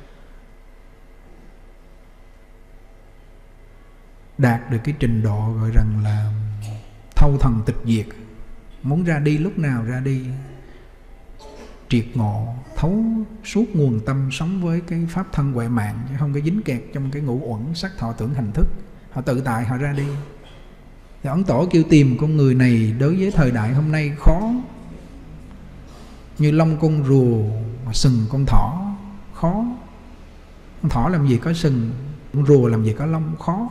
đạt được cái trình độ gọi rằng là thâu thần tịch diệt. Muốn ra đi lúc nào ra đi, triệt ngộ, thấu suốt nguồn tâm, sống với cái pháp thân huệ mạng, chứ không có dính kẹt trong cái ngũ uẩn sắc thọ tưởng hành thức. Họ tự tại họ ra đi. Thì Ấn Tổ kêu tìm con người này đối với thời đại hôm nay khó. Như lông con rùa mà sừng con thỏ, khó. Con thỏ làm gì có sừng, con rùa làm gì có lông, khó.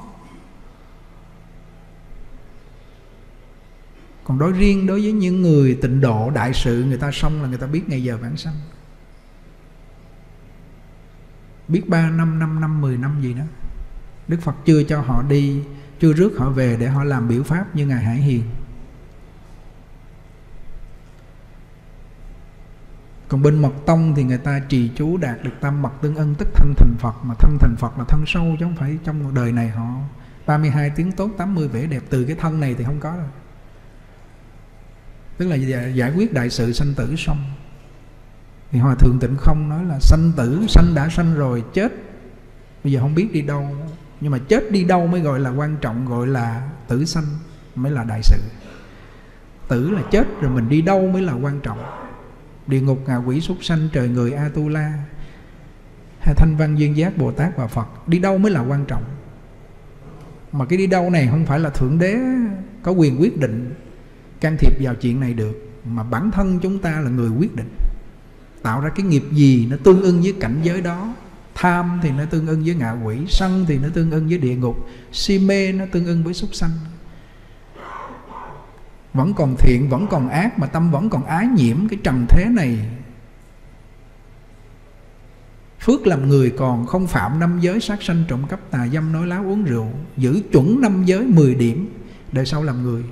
Còn đối với những người tịnh độ đại sự, người ta xong là người ta biết ngày giờ vãng sanh, biết 3 năm, 5 năm, 10 năm gì đó. Đức Phật chưa cho họ đi, chưa rước họ về để họ làm biểu pháp như Ngài Hải Hiền. Còn bên Mật Tông thì người ta trì chú đạt được tam mật tương ưng, tức thân thành Phật. Mà thân thành Phật là thân sâu, chứ không phải trong một đời này họ 32 tiếng tốt, 80 vẻ đẹp. Từ cái thân này thì không có rồi. Tức là giải quyết đại sự sanh tử xong. Thì Hòa Thượng Tịnh Không nói là sanh tử, sanh đã sanh rồi, chết bây giờ không biết đi đâu. Nhưng mà chết đi đâu mới gọi là quan trọng, gọi là tử sanh mới là đại sự. Tử là chết rồi, mình đi đâu mới là quan trọng. Địa ngục, ngạ quỷ, súc sanh, trời người, Atula, hay Thanh Văn, Duyên Giác, Bồ Tát và Phật, đi đâu mới là quan trọng. Mà cái đi đâu này không phải là Thượng Đế có quyền quyết định can thiệp vào chuyện này được, mà bản thân chúng ta là người quyết định. Tạo ra cái nghiệp gì nó tương ưng với cảnh giới đó. Tham thì nó tương ưng với ngạ quỷ, sân thì nó tương ưng với địa ngục, si mê nó tương ưng với súc sanh. Vẫn còn thiện, vẫn còn ác, mà tâm vẫn còn ái nhiễm cái trần thế này. Phước làm người còn không phạm 5 giới, sát sanh, trộm cắp, tà dâm, nói láo, uống rượu, giữ chuẩn 5 giới 10 điểm, đời sau làm người.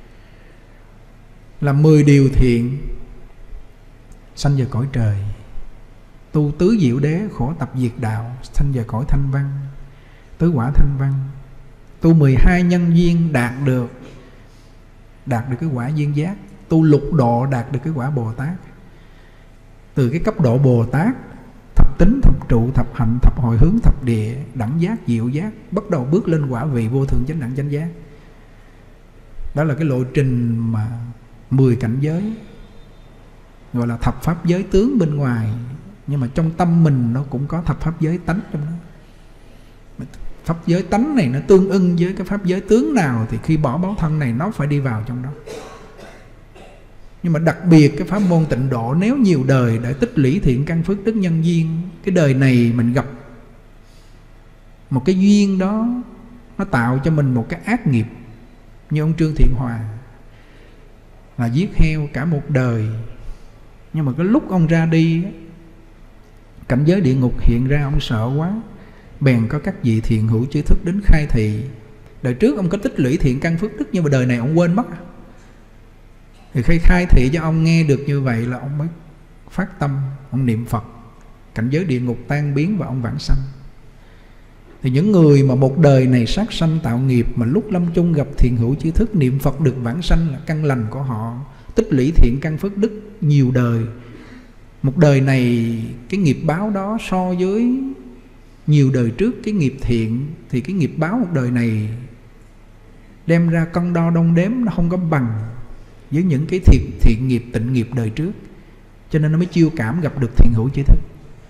Làm 10 điều thiện, sanh về cõi trời. Tu tứ diệu đế, khổ tập diệt đạo, sanh về cõi thanh văn, tứ quả thanh văn. Tu 12 nhân duyên, đạt được cái quả duyên giác. Tu lục độ, đạt được cái quả Bồ Tát. Từ cái cấp độ Bồ Tát, thập tính, thập trụ, thập hạnh, thập hồi hướng, thập địa, đẳng giác, diệu giác, bắt đầu bước lên quả vị vô thượng chánh đẳng chánh giác. Đó là cái lộ trình mà 10 cảnh giới, gọi là thập pháp giới tướng bên ngoài. Nhưng mà trong tâm mình nó cũng có thập pháp giới tánh trong đó. Pháp giới tánh này nó tương ưng với cái pháp giới tướng nào thì khi bỏ báo thân này nó phải đi vào trong đó. Nhưng mà đặc biệt cái pháp môn tịnh độ, nếu nhiều đời đã tích lũy thiện căn phước đức nhân duyên, cái đời này mình gặp một cái duyên đó, nó tạo cho mình một cái ác nghiệp. Như ông Trương Thiện Hòa là giết heo cả một đời, nhưng mà cái lúc ông ra đi, cảnh giới địa ngục hiện ra, ông sợ quá, bèn có các vị thiện hữu trí thức đến khai thị. Đời trước ông có tích lũy thiện căn phước đức, nhưng mà đời này ông quên mất. Thì khi khai thị cho ông nghe được như vậy là ông mới phát tâm, ông niệm Phật, cảnh giới địa ngục tan biến và ông vãng sanh. Thì những người mà một đời này sát sanh tạo nghiệp, mà lúc lâm chung gặp thiện hữu trí thức niệm Phật được vãng sanh, là căn lành của họ tích lũy thiện căn phước đức nhiều đời. Một đời này cái nghiệp báo đó so với nhiều đời trước cái nghiệp thiện, thì cái nghiệp báo một đời này đem ra cân đo đong đếm nó không có bằng với những cái thiện nghiệp tịnh nghiệp đời trước. Cho nên nó mới chiêu cảm gặp được thiện hữu trí thức.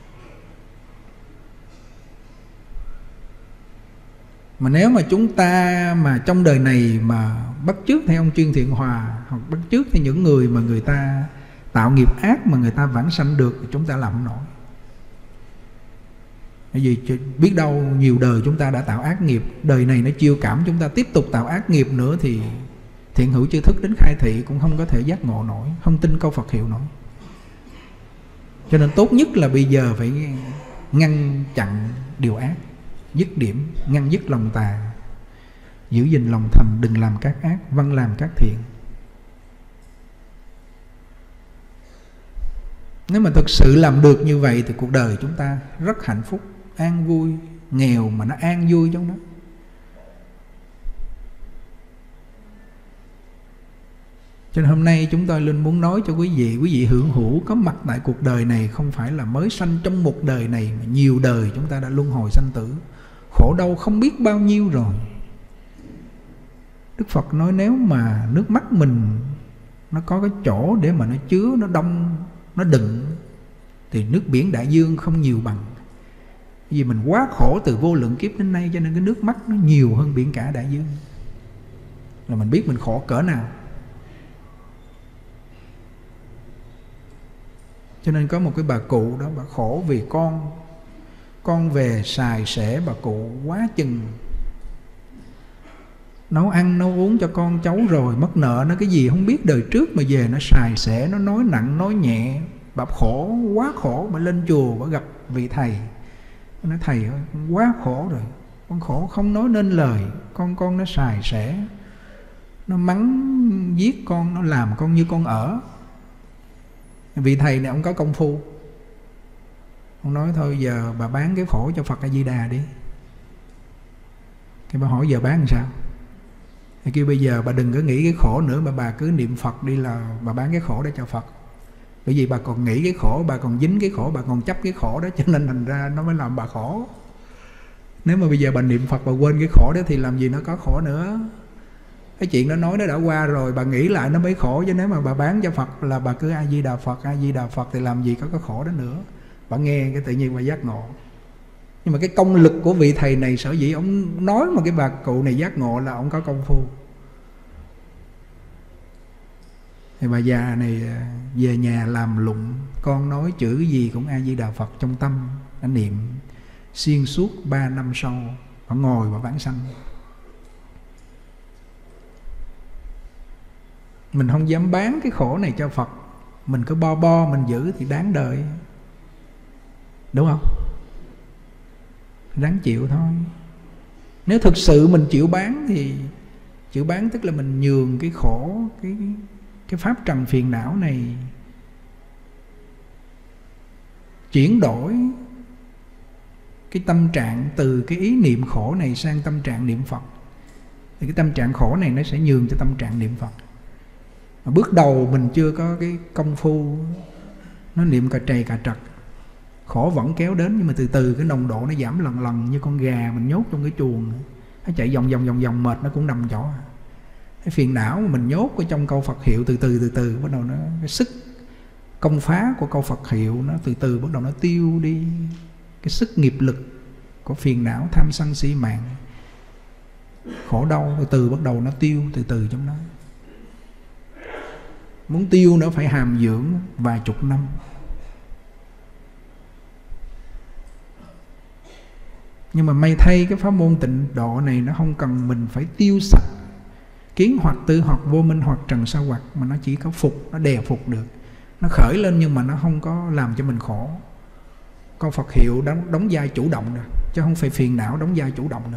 Mà nếu mà chúng ta mà trong đời này mà bắt chước theo ông Trương Thiện Hòa, hoặc bắt chước theo những người mà người ta tạo nghiệp ác mà người ta vãng sanh được, thì chúng ta làm không nổi. Bởi vì biết đâu nhiều đời chúng ta đã tạo ác nghiệp, đời này nó chiêu cảm chúng ta tiếp tục tạo ác nghiệp nữa, thì thiện hữu chư thức đến khai thị cũng không có thể giác ngộ nổi, không tin câu Phật hiệu nổi. Cho nên tốt nhất là bây giờ phải ngăn chặn điều ác, dứt điểm, ngăn dứt lòng tà, giữ gìn lòng thành, đừng làm các ác, văn làm các thiện. Nếu mà thực sự làm được như vậy thì cuộc đời chúng ta rất hạnh phúc, an vui. Nghèo mà nó an vui trong đó. Cho nên hôm nay chúng tôi luôn muốn nói cho quý vị hưởng hữu có mặt tại cuộc đời này không phải là mới sanh trong một đời này, mà nhiều đời chúng ta đã luân hồi sanh tử, khổ đau không biết bao nhiêu rồi. Đức Phật nói nếu mà nước mắt mình nó có cái chỗ để mà nó chứa, nó đông, nó đựng, thì nước biển đại dương không nhiều bằng. Vì mình quá khổ từ vô lượng kiếp đến nay, cho nên cái nước mắt nó nhiều hơn biển cả đại dương, là mình biết mình khổ cỡ nào. Cho nên có một cái bà cụ đó, bà khổ vì con về xài xẻ bà cụ quá chừng, nấu ăn nấu uống cho con cháu rồi mất nợ nó cái gì không biết, đời trước mà về nó xài xẻ, nó nói nặng nói nhẹ, bà khổ quá khổ. Mà lên chùa bà gặp vị thầy, nói thầy ơi con quá khổ rồi, con khổ không nói nên lời, con nó xài xẻ, nó mắng giết con, nó làm con như con ở. Vị thầy này ông có công phu, ông nói thôi giờ bà bán cái khổ cho Phật A Di Đà đi. Cái bà hỏi giờ bán làm sao? Thì kêu bây giờ bà đừng có nghĩ cái khổ nữa, mà bà cứ niệm Phật đi là bà bán cái khổ để cho Phật. Bởi vì bà còn nghĩ cái khổ, bà còn dính cái khổ, bà còn chấp cái khổ đó, cho nên thành ra nó mới làm bà khổ. Nếu mà bây giờ bà niệm Phật bà quên cái khổ đó thì làm gì nó có khổ nữa. Cái chuyện đó nói nó đã qua rồi, bà nghĩ lại nó mới khổ. Chứ nếu mà bà bán cho Phật là bà cứ A Di Đà Phật, A Di Đà Phật thì làm gì có cái khổ đó nữa. Bà nghe cái tự nhiên bà giác ngộ. Nhưng mà cái công lực của vị thầy này sở dĩ ông nói mà cái bà cụ này giác ngộ là ông có công phu. Thì bà già này về nhà làm lụng, con nói chữ gì cũng A Di Đà Phật trong tâm, đã niệm xuyên suốt 3 năm sau, bà ngồi bà vãng sanh. Mình không dám bán cái khổ này cho Phật, mình cứ bo mình giữ thì đáng đời, đúng không? Ráng chịu thôi. Nếu thực sự mình chịu bán thì chịu bán tức là mình nhường cái khổ, cái pháp trần phiền não này, chuyển đổi cái tâm trạng từ cái ý niệm khổ này sang tâm trạng niệm Phật, thì cái tâm trạng khổ này nó sẽ nhường cho tâm trạng niệm Phật. Mà bước đầu mình chưa có cái công phu, nó niệm cà trầy cà trật, khổ vẫn kéo đến, nhưng mà từ từ cái nồng độ nó giảm lần lần, như con gà mình nhốt trong cái chuồng, nó chạy vòng mệt nó cũng nằm chỗ. Cái phiền não mà mình nhốt ở trong câu Phật hiệu, từ từ bắt đầu nó, cái sức công phá của câu Phật hiệu nó từ từ bắt đầu nó tiêu đi. Cái sức nghiệp lực của phiền não tham sân si mạng, khổ đau từ từ bắt đầu nó tiêu từ từ trong đó. Muốn tiêu nữa phải hàm dưỡng vài chục năm. Nhưng mà may thay cái pháp môn tịnh độ này nó không cần mình phải tiêu sạch kiến hoặc tư hoặc vô minh hoặc trần sa hoặc, mà nó chỉ có phục, nó đè phục được. Nó khởi lên nhưng mà nó không có làm cho mình khổ. Con Phật hiệu đóng vai chủ động rồi, chứ không phải phiền não đóng vai chủ động nữa.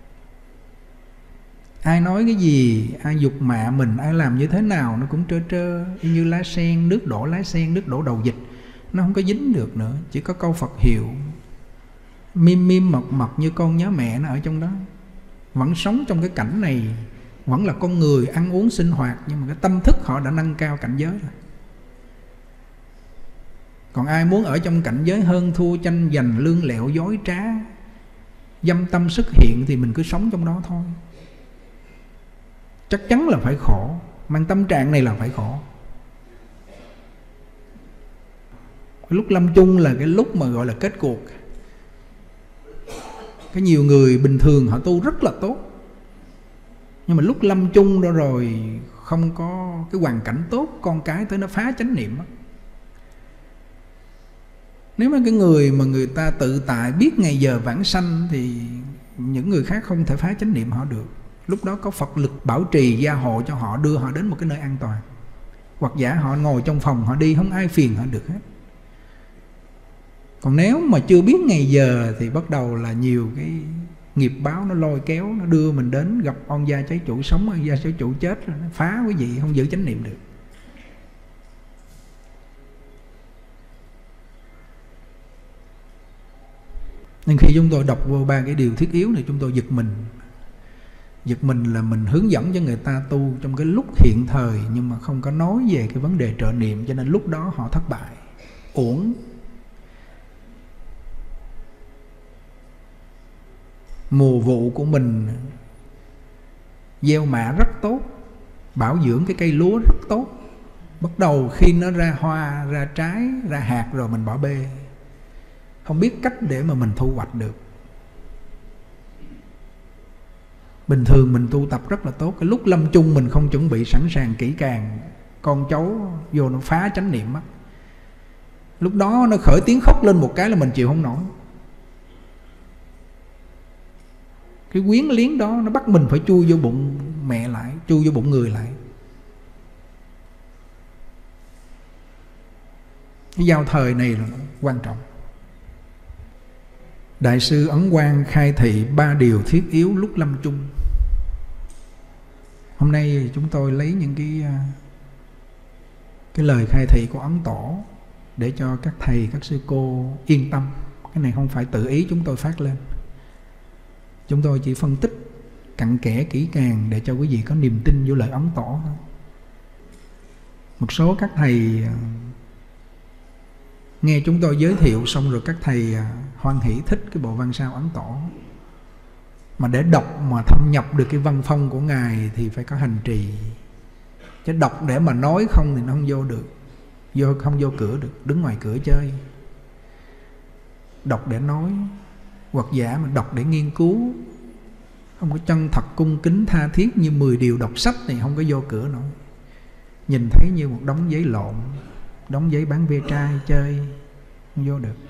Ai nói cái gì, ai dục mạ mình, ai làm như thế nào nó cũng trơ như lá sen, nước đổ lá sen, nước đổ đầu vịt, nó không có dính được nữa. Chỉ có câu Phật hiệu mim mật như con nhớ mẹ nó ở trong đó, vẫn sống trong cái cảnh này, vẫn là con người ăn uống sinh hoạt, nhưng mà cái tâm thức họ đã nâng cao cảnh giới rồi. Còn ai muốn ở trong cảnh giới hơn thua, tranh giành, lương lẹo, dối trá, dâm tâm xuất hiện thì mình cứ sống trong đó thôi. Chắc chắn là phải khổ, mang tâm trạng này là phải khổ. Cái lúc lâm chung là cái lúc mà gọi là kết cuộc. Cái nhiều người bình thường họ tu rất là tốt, nhưng mà lúc lâm chung đó rồi không có cái hoàn cảnh tốt, con cái tới nó phá chánh niệm đó. Nếu mà cái người mà người ta tự tại biết ngày giờ vãng sanh thì những người khác không thể phá chánh niệm họ được. Lúc đó có Phật lực bảo trì gia hộ cho họ, đưa họ đến một cái nơi an toàn. Hoặc giả họ ngồi trong phòng họ đi, không ai phiền họ được hết. Còn nếu mà chưa biết ngày giờ thì bắt đầu là nhiều cái nghiệp báo nó lôi kéo, nó đưa mình đến gặp oan gia trái chủ sống, oan gia trái chủ chết, nó phá quý vị không giữ chánh niệm được. Nên khi chúng tôi đọc vô ba cái điều thiết yếu này, chúng tôi giật mình. Giật mình là mình hướng dẫn cho người ta tu trong cái lúc hiện thời, nhưng mà không có nói về cái vấn đề trợ niệm, cho nên lúc đó họ thất bại, uổng. Mùa vụ của mình gieo mạ rất tốt, bảo dưỡng cái cây lúa rất tốt. Bắt đầu khi nó ra hoa, ra trái, ra hạt rồi mình bỏ bê, không biết cách để mà mình thu hoạch được. Bình thường mình tu tập rất là tốt, cái lúc lâm chung mình không chuẩn bị sẵn sàng kỹ càng, con cháu vô nó phá chánh niệm mất. Lúc đó nó khởi tiếng khóc lên một cái là mình chịu không nổi. Cái quyến liếng đó nó bắt mình phải chui vô bụng mẹ lại, chui vô bụng người lại. Cái giao thời này là quan trọng. Đại sư Ấn Quang khai thị 3 điều thiết yếu lúc lâm chung. Hôm nay chúng tôi lấy những cái lời khai thị của Ấn Tổ để cho các thầy, các sư cô yên tâm. Cái này không phải tự ý chúng tôi phát lên. Chúng tôi chỉ phân tích cặn kẽ kỹ càng để cho quý vị có niềm tin vô lời Ấn Tổ. Một số các thầy nghe chúng tôi giới thiệu xong rồi các thầy hoan hỷ thích cái bộ văn sao Ấn Tổ. Mà để đọc mà thâm nhập được cái văn phong của Ngài thì phải có hành trì. Chứ đọc để mà nói không thì nó không vô được, không vô cửa được, đứng ngoài cửa chơi. Đọc để nói, hoặc giả mà đọc để nghiên cứu, không có chân thật cung kính tha thiết như 10 điều đọc sách này không có vô cửa nổi. Nhìn thấy như một đống giấy lộn, đống giấy bán ve chai chơi, không vô được.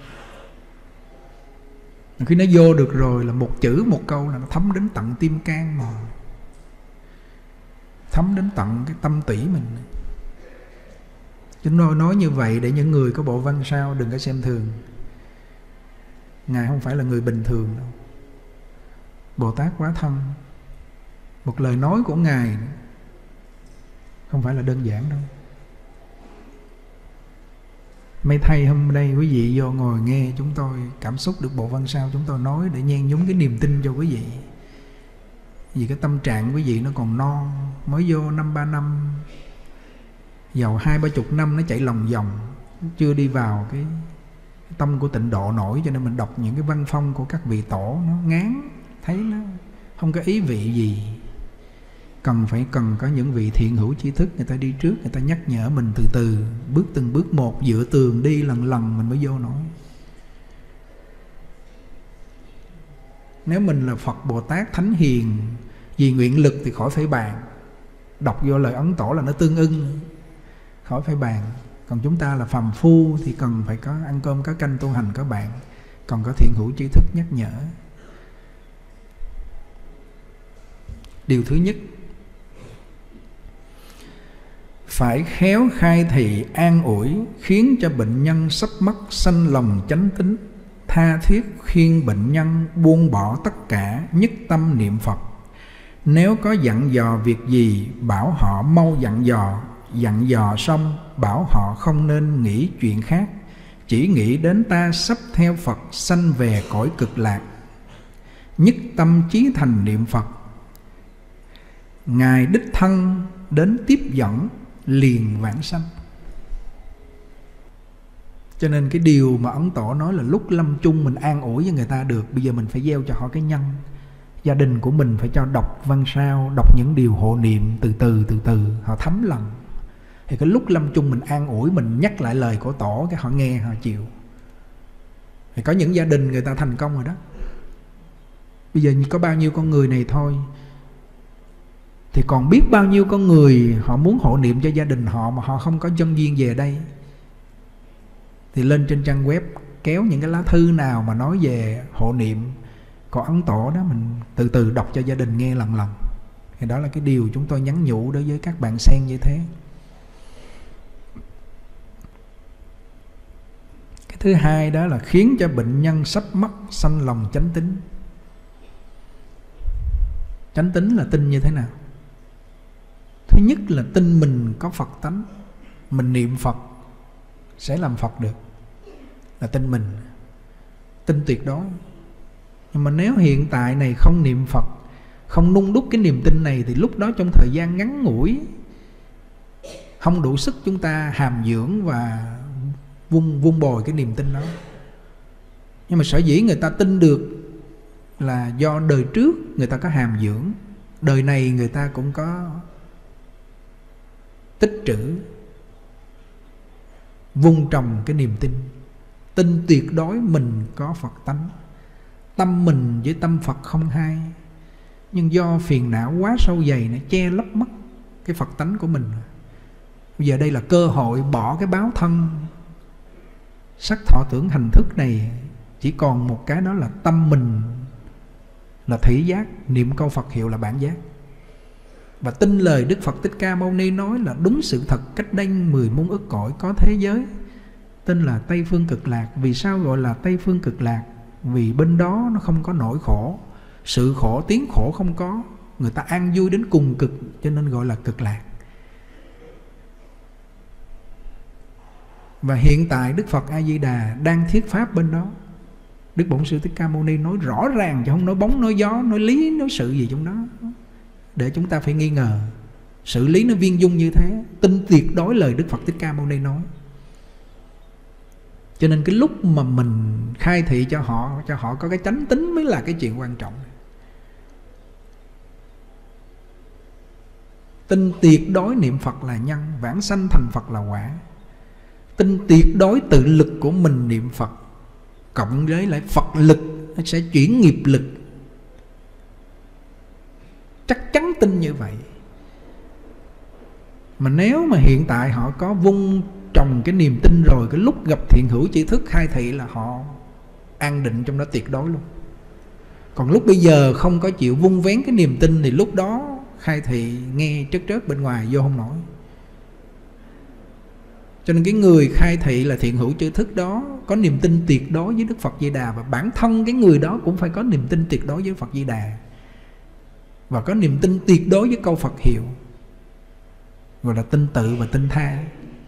Khi nó vô được rồi là một chữ một câu là nó thấm đến tận tim can mà, thấm đến tận cái tâm tủy mình. Chúng tôi nói như vậy để những người có bộ văn sao đừng có xem thường. Ngài không phải là người bình thường đâu. Bồ Tát Quá Thân, một lời nói của Ngài không phải là đơn giản đâu. Mấy thầy hôm nay quý vị vô ngồi nghe chúng tôi cảm xúc được bộ văn sao chúng tôi nói để nhen nhúng cái niềm tin cho quý vị. Vì cái tâm trạng quý vị nó còn non, mới vô 5-3 năm, giàu 20-30 năm nó chạy lòng vòng, chưa đi vào cái tâm của tịnh độ nổi, cho nên mình đọc những cái văn phong của các vị tổ nó ngán, thấy nó không có ý vị gì. Cần có những vị thiện hữu tri thức người ta đi trước, người ta nhắc nhở mình từ từ, bước từng bước một, dựa tường đi lần lần mình mới vô nổi. Nếu mình là Phật Bồ Tát Thánh Hiền vì nguyện lực thì khỏi phải bàn, đọc vô lời Ấn Tổ là nó tương ưng, khỏi phải bàn. Còn chúng ta là phàm phu thì cần phải có ăn cơm có canh tu hành có bạn, còn có thiện hữu tri thức nhắc nhở. Điều thứ nhất, phải khéo khai thị an ủi, khiến cho bệnh nhân sắp mất sanh lòng chánh tín, tha thiết khuyên bệnh nhân buông bỏ tất cả, nhất tâm niệm Phật. Nếu có dặn dò việc gì, bảo họ mau dặn dò xong bảo họ không nên nghĩ chuyện khác, chỉ nghĩ đến ta sắp theo Phật sanh về cõi cực lạc. Nhất tâm chí thành niệm Phật, Ngài đích thân đến tiếp dẫn liền vãng sanh. Cho nên cái điều mà Ấn Tổ nói là lúc lâm chung mình an ủi với người ta được, bây giờ mình phải gieo cho họ cái nhân. Gia đình của mình phải cho đọc văn sao, đọc những điều hộ niệm từ từ họ thấm lòng. Thì cái lúc lâm chung mình an ủi, mình nhắc lại lời của Tổ, cái họ nghe họ chịu. Thì có những gia đình người ta thành công rồi đó. Bây giờ có bao nhiêu con người này thôi, thì còn biết bao nhiêu con người họ muốn hộ niệm cho gia đình họ mà họ không có nhân duyên về đây. Thì lên trên trang web kéo những cái lá thư nào mà nói về hộ niệm có Ấn Tổ đó, mình từ từ đọc cho gia đình nghe lần lần. Thì đó là cái điều chúng tôi nhắn nhủ đối với các bạn sen như thế. Cái thứ hai đó là khiến cho bệnh nhân sắp mất sanh lòng chánh tín. Chánh tín là tin như thế nào? Thứ nhất là tin mình có Phật tánh, mình niệm Phật sẽ làm Phật được, là tin mình, tin tuyệt đối. Nhưng mà nếu hiện tại này không niệm Phật, không nung đúc cái niềm tin này thì lúc đó trong thời gian ngắn ngủi không đủ sức chúng ta hàm dưỡng và vun bồi cái niềm tin đó. Nhưng mà sở dĩ người ta tin được là do đời trước người ta có hàm dưỡng, đời này người ta cũng có tích trữ, vun trồng cái niềm tin. Tin tuyệt đối mình có Phật tánh, tâm mình với tâm Phật không hai. Nhưng do phiền não quá sâu dày nó che lấp mất cái Phật tánh của mình. Bây giờ đây là cơ hội bỏ cái báo thân sắc thọ tưởng hành thức này. Chỉ còn một cái đó là tâm mình là thủy giác, niệm câu Phật hiệu là bản giác. Và tin lời Đức Phật Thích Ca Mâu Ni nói là đúng sự thật. Cách đây 10 muôn ức cõi có thế giới tên là Tây Phương Cực Lạc. Vì sao gọi là Tây Phương Cực Lạc? Vì bên đó nó không có nỗi khổ, sự khổ tiếng khổ không có, người ta an vui đến cùng cực, cho nên gọi là cực lạc. Và hiện tại Đức Phật A Di Đà đang thuyết pháp bên đó. Đức Bổn Sư Thích Ca Mâu Ni nói rõ ràng, chứ không nói bóng nói gió, nói lý nói sự gì trong đó để chúng ta phải nghi ngờ. Sự lý nó viên dung như thế, tin tuyệt đối lời Đức Phật Thích Ca Mâu Ni nói. Cho nên cái lúc mà mình khai thị cho họ có cái chánh tín mới là cái chuyện quan trọng. Tin tuyệt đối niệm Phật là nhân, vãng sanh thành Phật là quả. Tin tuyệt đối tự lực của mình niệm Phật cộng với lại Phật lực, nó sẽ chuyển nghiệp lực. Chắc chắn tin như vậy. Mà nếu mà hiện tại họ có vun trồng cái niềm tin rồi, cái lúc gặp thiện hữu tri thức khai thị là họ an định trong đó tuyệt đối luôn. Còn lúc bây giờ không có chịu vun vén cái niềm tin thì lúc đó khai thị nghe trớt bên ngoài vô không nổi. Cho nên cái người khai thị là thiện hữu tri thức đó có niềm tin tuyệt đối với Đức Phật Di Đà, và bản thân cái người đó cũng phải có niềm tin tuyệt đối với Phật Di Đà, và có niềm tin tuyệt đối với câu Phật hiệu, gọi là tin tự và tin tha.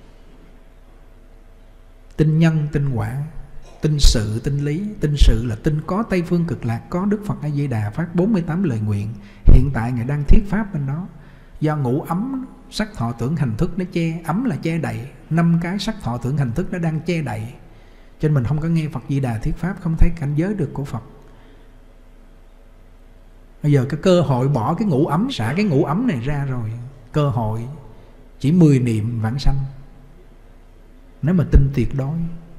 Tin nhân, tin quả, tin sự, tin lý. Tin sự là tin có Tây Phương Cực Lạc, có Đức Phật A Di Đà phát 48 lời nguyện. Hiện tại Ngài đang thuyết pháp bên đó. Do ngũ ấm sắc thọ tưởng hành thức nó che, ấm là che đậy, 5 cái sắc thọ tưởng hành thức nó đang che đậy, cho nên mình không có nghe Phật Di Đà thuyết pháp, không thấy cảnh giới được của Phật. Bây giờ cái cơ hội bỏ cái ngũ ấm, xả cái ngũ ấm này ra rồi, cơ hội chỉ 10 niệm vãng sanh, nếu mà tin tuyệt đối.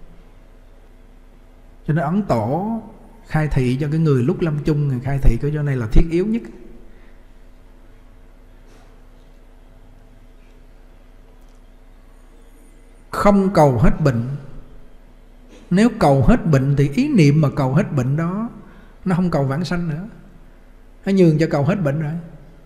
Cho nên Ấn Tổ khai thị cho cái người lúc lâm chung, người khai thị cái chỗ này là thiết yếu nhất. Không cầu hết bệnh. Nếu cầu hết bệnh thì ý niệm mà cầu hết bệnh đó nó không cầu vãng sanh nữa, nó nhường cho cầu hết bệnh rồi.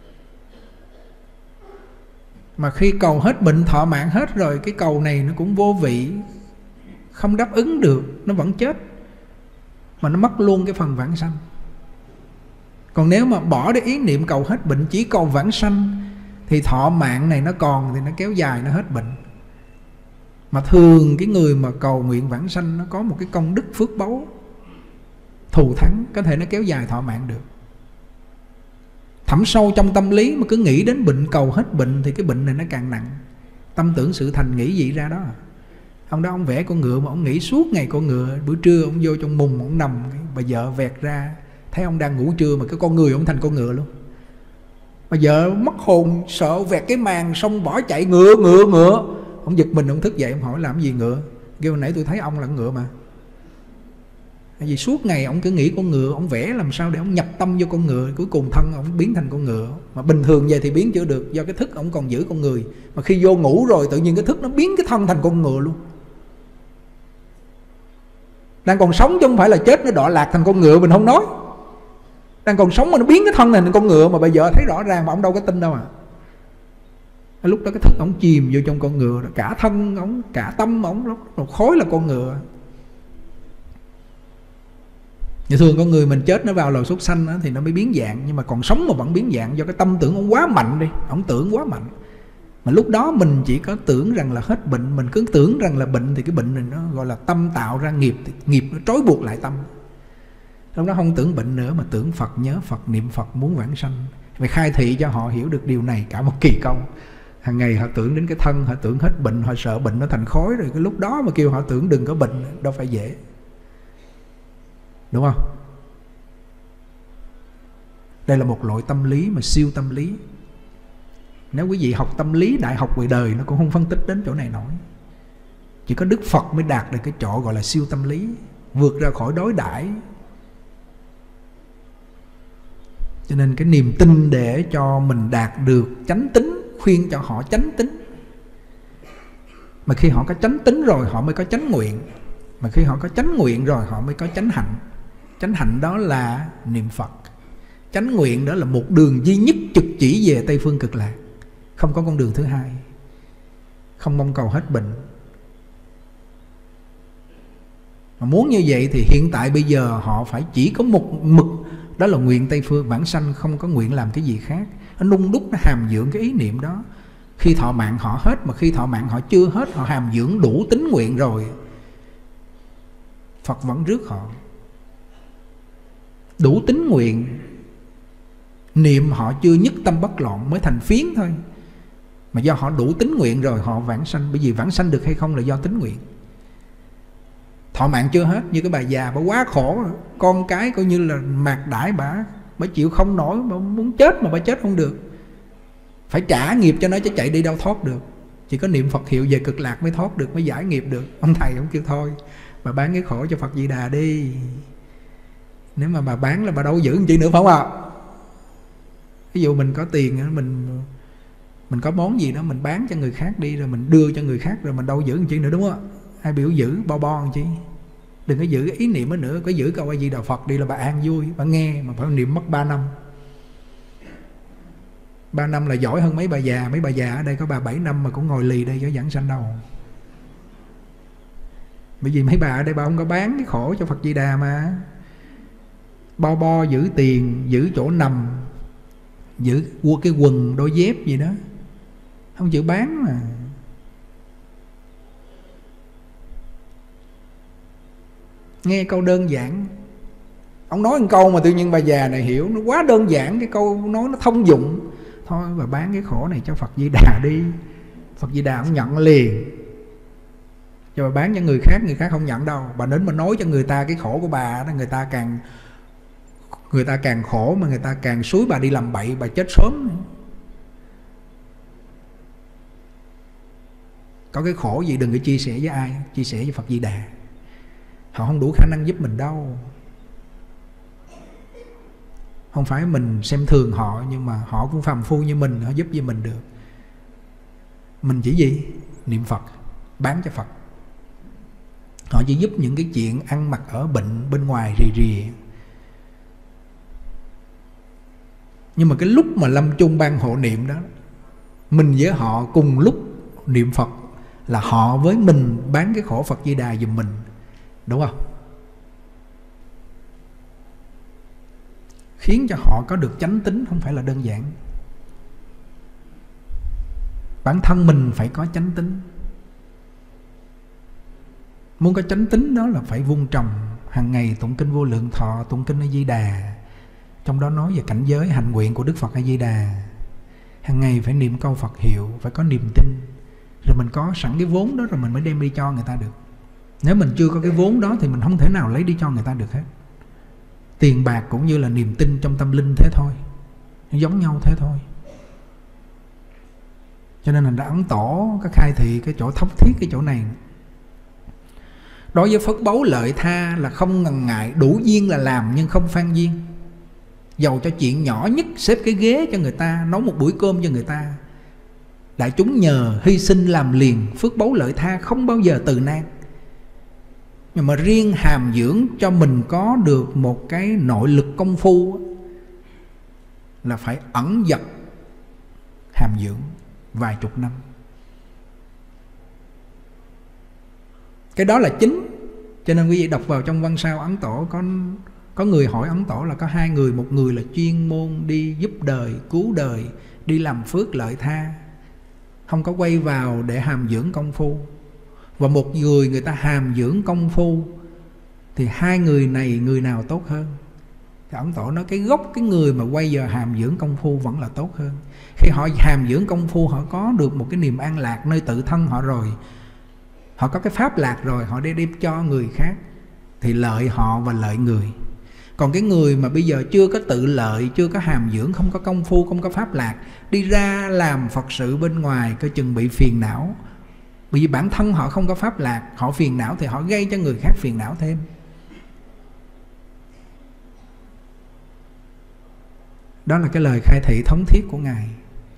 Mà khi cầu hết bệnh, thọ mạng hết rồi, cái cầu này nó cũng vô vị, không đáp ứng được, nó vẫn chết, mà nó mất luôn cái phần vãng sanh. Còn nếu mà bỏ đi ý niệm cầu hết bệnh, chỉ cầu vãng sanh, thì thọ mạng này nó còn thì nó kéo dài, nó hết bệnh. Mà thường cái người mà cầu nguyện vãng sanh nó có một cái công đức phước báu thù thắng, có thể nó kéo dài thọ mạng được. Thẳm sâu trong tâm lý mà cứ nghĩ đến bệnh, cầu hết bệnh, thì cái bệnh này nó càng nặng. Tâm tưởng sự thành nghĩ gì ra đó. Ông đó ông vẽ con ngựa mà ông nghĩ suốt ngày con ngựa. Buổi trưa ông vô trong mùng ông nằm, bà vợ vẹt ra thấy ông đang ngủ trưa mà cái con người ông thành con ngựa luôn. Bà vợ mất hồn sợ vẹt cái màn xong bỏ chạy, ngựa. Ông giật mình, ông thức dậy, ông hỏi làm gì ngựa? Kêu nãy tôi thấy ông là ngựa mà. Tại vì suốt ngày ông cứ nghĩ con ngựa, ông vẽ làm sao để ông nhập tâm vô con ngựa, cuối cùng thân ông biến thành con ngựa. Mà bình thường vậy thì biến chưa được, do cái thức ông còn giữ con người. Mà khi vô ngủ rồi tự nhiên cái thức nó biến cái thân thành con ngựa luôn. Đang còn sống chứ không phải là chết nó đọa lạc thành con ngựa mình không nói. Đang còn sống mà nó biến cái thân này thành con ngựa, mà bây giờ thấy rõ ràng mà ông đâu có tin đâu à. Lúc đó cái thức ông chìm vô trong con ngựa, cả thân ông, cả tâm ông nó khối là con ngựa. Như thường con người mình chết nó vào lò súc sanh đó, thì nó mới biến dạng, nhưng mà còn sống mà vẫn biến dạng do cái tâm tưởng ông quá mạnh đi, ông tưởng quá mạnh. Mà lúc đó mình chỉ có tưởng rằng là hết bệnh, mình cứ tưởng rằng là bệnh thì cái bệnh này nó gọi là tâm tạo ra nghiệp, nghiệp nó trói buộc lại tâm. Lúc đó không tưởng bệnh nữa mà tưởng Phật, nhớ Phật, niệm Phật, muốn vãng sanh. Phải khai thị cho họ hiểu được điều này, cả một kỳ công. Hàng ngày họ tưởng đến cái thân, họ tưởng hết bệnh, họ sợ bệnh nó thành khối rồi. Cái lúc đó mà kêu họ tưởng đừng có bệnh, đâu phải dễ. Đúng không? Đây là một loại tâm lý mà siêu tâm lý. Nếu quý vị học tâm lý đại học ngoài đời nó cũng không phân tích đến chỗ này nổi. Chỉ có Đức Phật mới đạt được cái chỗ gọi là siêu tâm lý, vượt ra khỏi đối đãi. Cho nên cái niềm tin để cho mình đạt được chánh tín, khuyên cho họ chánh tín. Mà khi họ có chánh tín rồi họ mới có chánh nguyện. Mà khi họ có chánh nguyện rồi họ mới có chánh hạnh. Chánh hạnh đó là niệm Phật. Chánh nguyện đó là một đường duy nhất trực chỉ về Tây Phương Cực Lạc. Không có con đường thứ hai. Không mong cầu hết bệnh. Mà muốn như vậy thì hiện tại bây giờ họ phải chỉ có một mực, đó là nguyện Tây Phương vãng sanh, không có nguyện làm cái gì khác. Nó nung đúc, nó hàm dưỡng cái ý niệm đó. Khi thọ mạng họ hết, mà khi thọ mạng họ chưa hết, họ hàm dưỡng đủ tín nguyện rồi, Phật vẫn rước họ. Đủ tín nguyện, niệm họ chưa nhất tâm bất loạn mới thành phiến thôi. Mà do họ đủ tín nguyện rồi họ vãng sanh. Bởi vì vãng sanh được hay không là do tín nguyện. Thọ mạng chưa hết, như cái bà già bà quá khổ, con cái coi như là mạc đãi bà chịu không nổi, bà muốn chết mà bà chết không được. Phải trả nghiệp cho nó chứ chạy đi đâu thoát được. Chỉ có niệm Phật hiệu về Cực Lạc mới thoát được, mới giải nghiệp được. Ông thầy ông kêu thôi, bà bán cái khổ cho Phật Di Đà đi. Nếu mà bà bán là bà đâu giữ làm chi nữa, phải không ạ? Ví dụ mình có tiền, mình có món gì đó mình bán cho người khác đi, rồi mình đưa cho người khác, rồi mình đâu giữ làm chi nữa, đúng không ạ? Ai biểu giữ bo làm chi? Đừng có giữ cái ý niệm đó nữa. Có giữ câu A Di Đà Phật đi là bà an vui, bà nghe mà phải niệm mất 3 năm. 3 năm là giỏi hơn mấy bà già. Mấy bà già ở đây có bà 7 năm mà cũng ngồi lì đây cho giảng sanh đâu. Bởi vì mấy bà ở đây bà không có bán cái khổ cho Phật Di Đà mà. Bo giữ tiền, giữ chỗ nằm, giữ mua cái quần đôi dép gì đó, không chịu bán mà. Nghe câu đơn giản, ông nói một câu mà tự nhiên bà già này hiểu, nó quá đơn giản, cái câu nói nó thông dụng. Thôi bà bán cái khổ này cho Phật Di Đà đi. Phật Di Đà không nhận liền. Cho bà bán cho người khác không nhận đâu. Bà đến mà nói cho người ta cái khổ của bà đó, người ta càng khổ, mà người ta càng xúi bà đi làm bậy, bà chết sớm. Có cái khổ gì đừng có chia sẻ với ai, chia sẻ với Phật Di Đà. Họ không đủ khả năng giúp mình đâu. Không phải mình xem thường họ, nhưng mà họ cũng phàm phu như mình, họ giúp với mình được. Mình chỉ gì? Niệm Phật, bán cho Phật. Họ chỉ giúp những cái chuyện ăn mặc ở bệnh bên ngoài rì. Nhưng mà cái lúc mà lâm chung ban hộ niệm đó, mình với họ cùng lúc niệm Phật, là họ với mình bán cái khổ Phật Di Đà giùm mình. Đúng không? Khiến cho họ có được chánh tín không phải là đơn giản. Bản thân mình phải có chánh tín. Muốn có chánh tín đó là phải vun trồng hàng ngày tụng kinh Vô Lượng Thọ, tụng kinh A Di Đà. Trong đó nói về cảnh giới hành nguyện của Đức Phật A Di Đà. Hàng ngày phải niệm câu Phật hiệu, phải có niềm tin. Rồi mình có sẵn cái vốn đó rồi mình mới đem đi cho người ta được. Nếu mình chưa có cái vốn đó thì mình không thể nào lấy đi cho người ta được hết. Tiền bạc cũng như là niềm tin trong tâm linh thế thôi, nó giống nhau thế thôi. Cho nên là Ấn Tổ có khai thị cái chỗ thấm thiết cái chỗ này. Đối với phước báu lợi tha là không ngần ngại, đủ duyên là làm nhưng không phan duyên. Dầu cho chuyện nhỏ nhất, xếp cái ghế cho người ta, nấu một buổi cơm cho người ta, đại chúng nhờ hy sinh làm liền. Phước báu lợi tha không bao giờ từ nan. Nhưng mà riêng hàm dưỡng cho mình có được một cái nội lực công phu là phải ẩn dật hàm dưỡng vài chục năm. Cái đó là chính. Cho nên quý vị đọc vào trong văn sao Ấn Tổ, có người hỏi Ấn Tổ là có hai người. Một người là chuyên môn đi giúp đời, cứu đời, đi làm phước lợi tha, không có quay vào để hàm dưỡng công phu. Và một người ta hàm dưỡng công phu. Thì hai người này người nào tốt hơn? Thì ông Tổ nói cái gốc cái người mà bây giờ hàm dưỡng công phu vẫn là tốt hơn. Khi họ hàm dưỡng công phu, họ có được một cái niềm an lạc nơi tự thân họ rồi, họ có cái pháp lạc rồi, họ đem cho người khác thì lợi họ và lợi người. Còn cái người mà bây giờ chưa có tự lợi, chưa có hàm dưỡng, không có công phu, không có pháp lạc, đi ra làm Phật sự bên ngoài coi chừng bị phiền não. Bởi vì bản thân họ không có pháp lạc, họ phiền não thì họ gây cho người khác phiền não thêm. Đó là cái lời khai thị thống thiết của Ngài.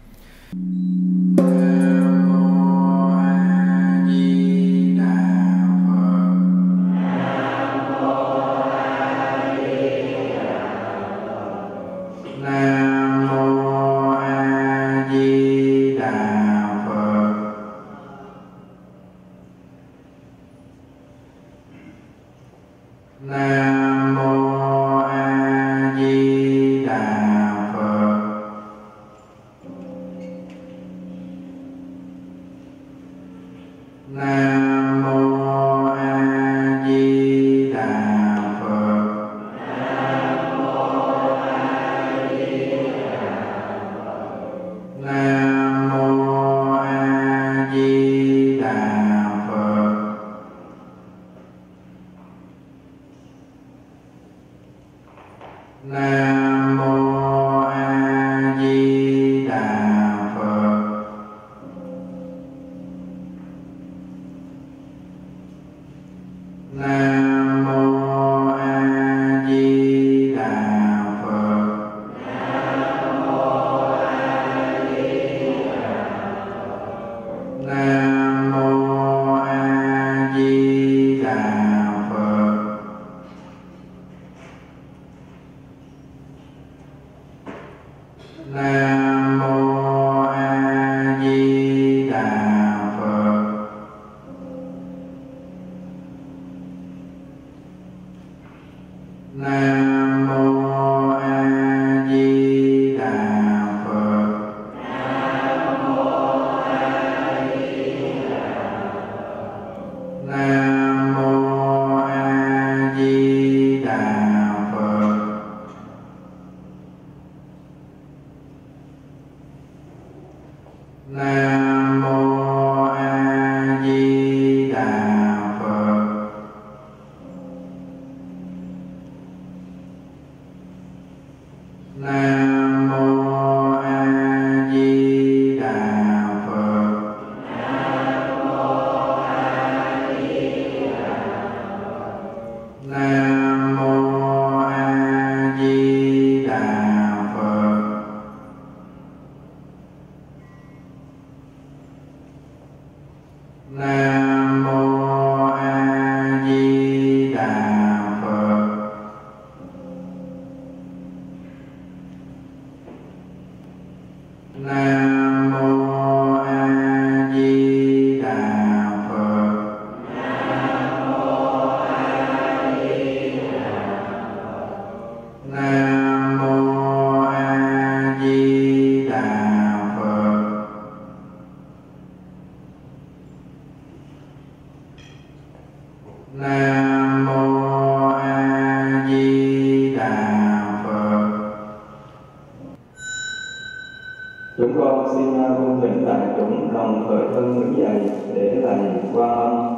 Chúng con xin cung thỉnh đại chúng đồng khởi thân đứng dậy để lạy Quan Âm.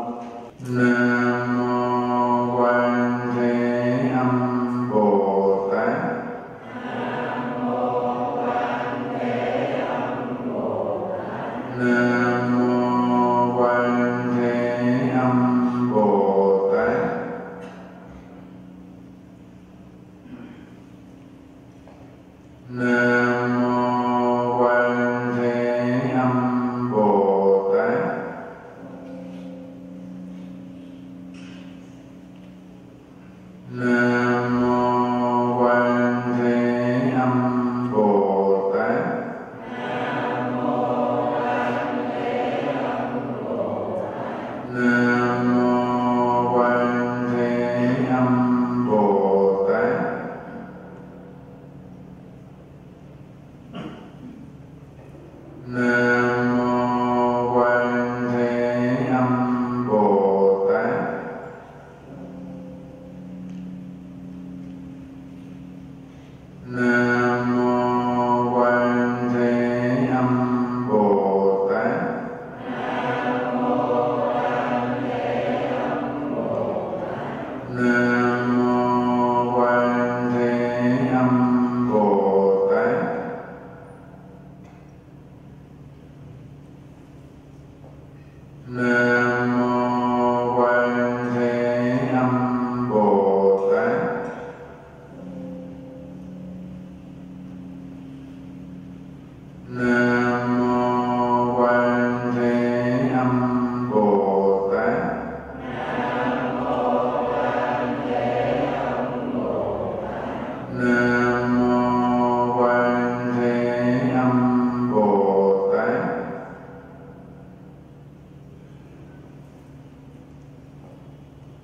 Nam mô Quan Thế Âm Bồ Tát. Nam mô Quan Thế Âm Bồ Tát. Nam mô Quan Thế Âm Bồ Tát. Nam mô Quan Thế Âm Bồ Tát.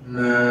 Nam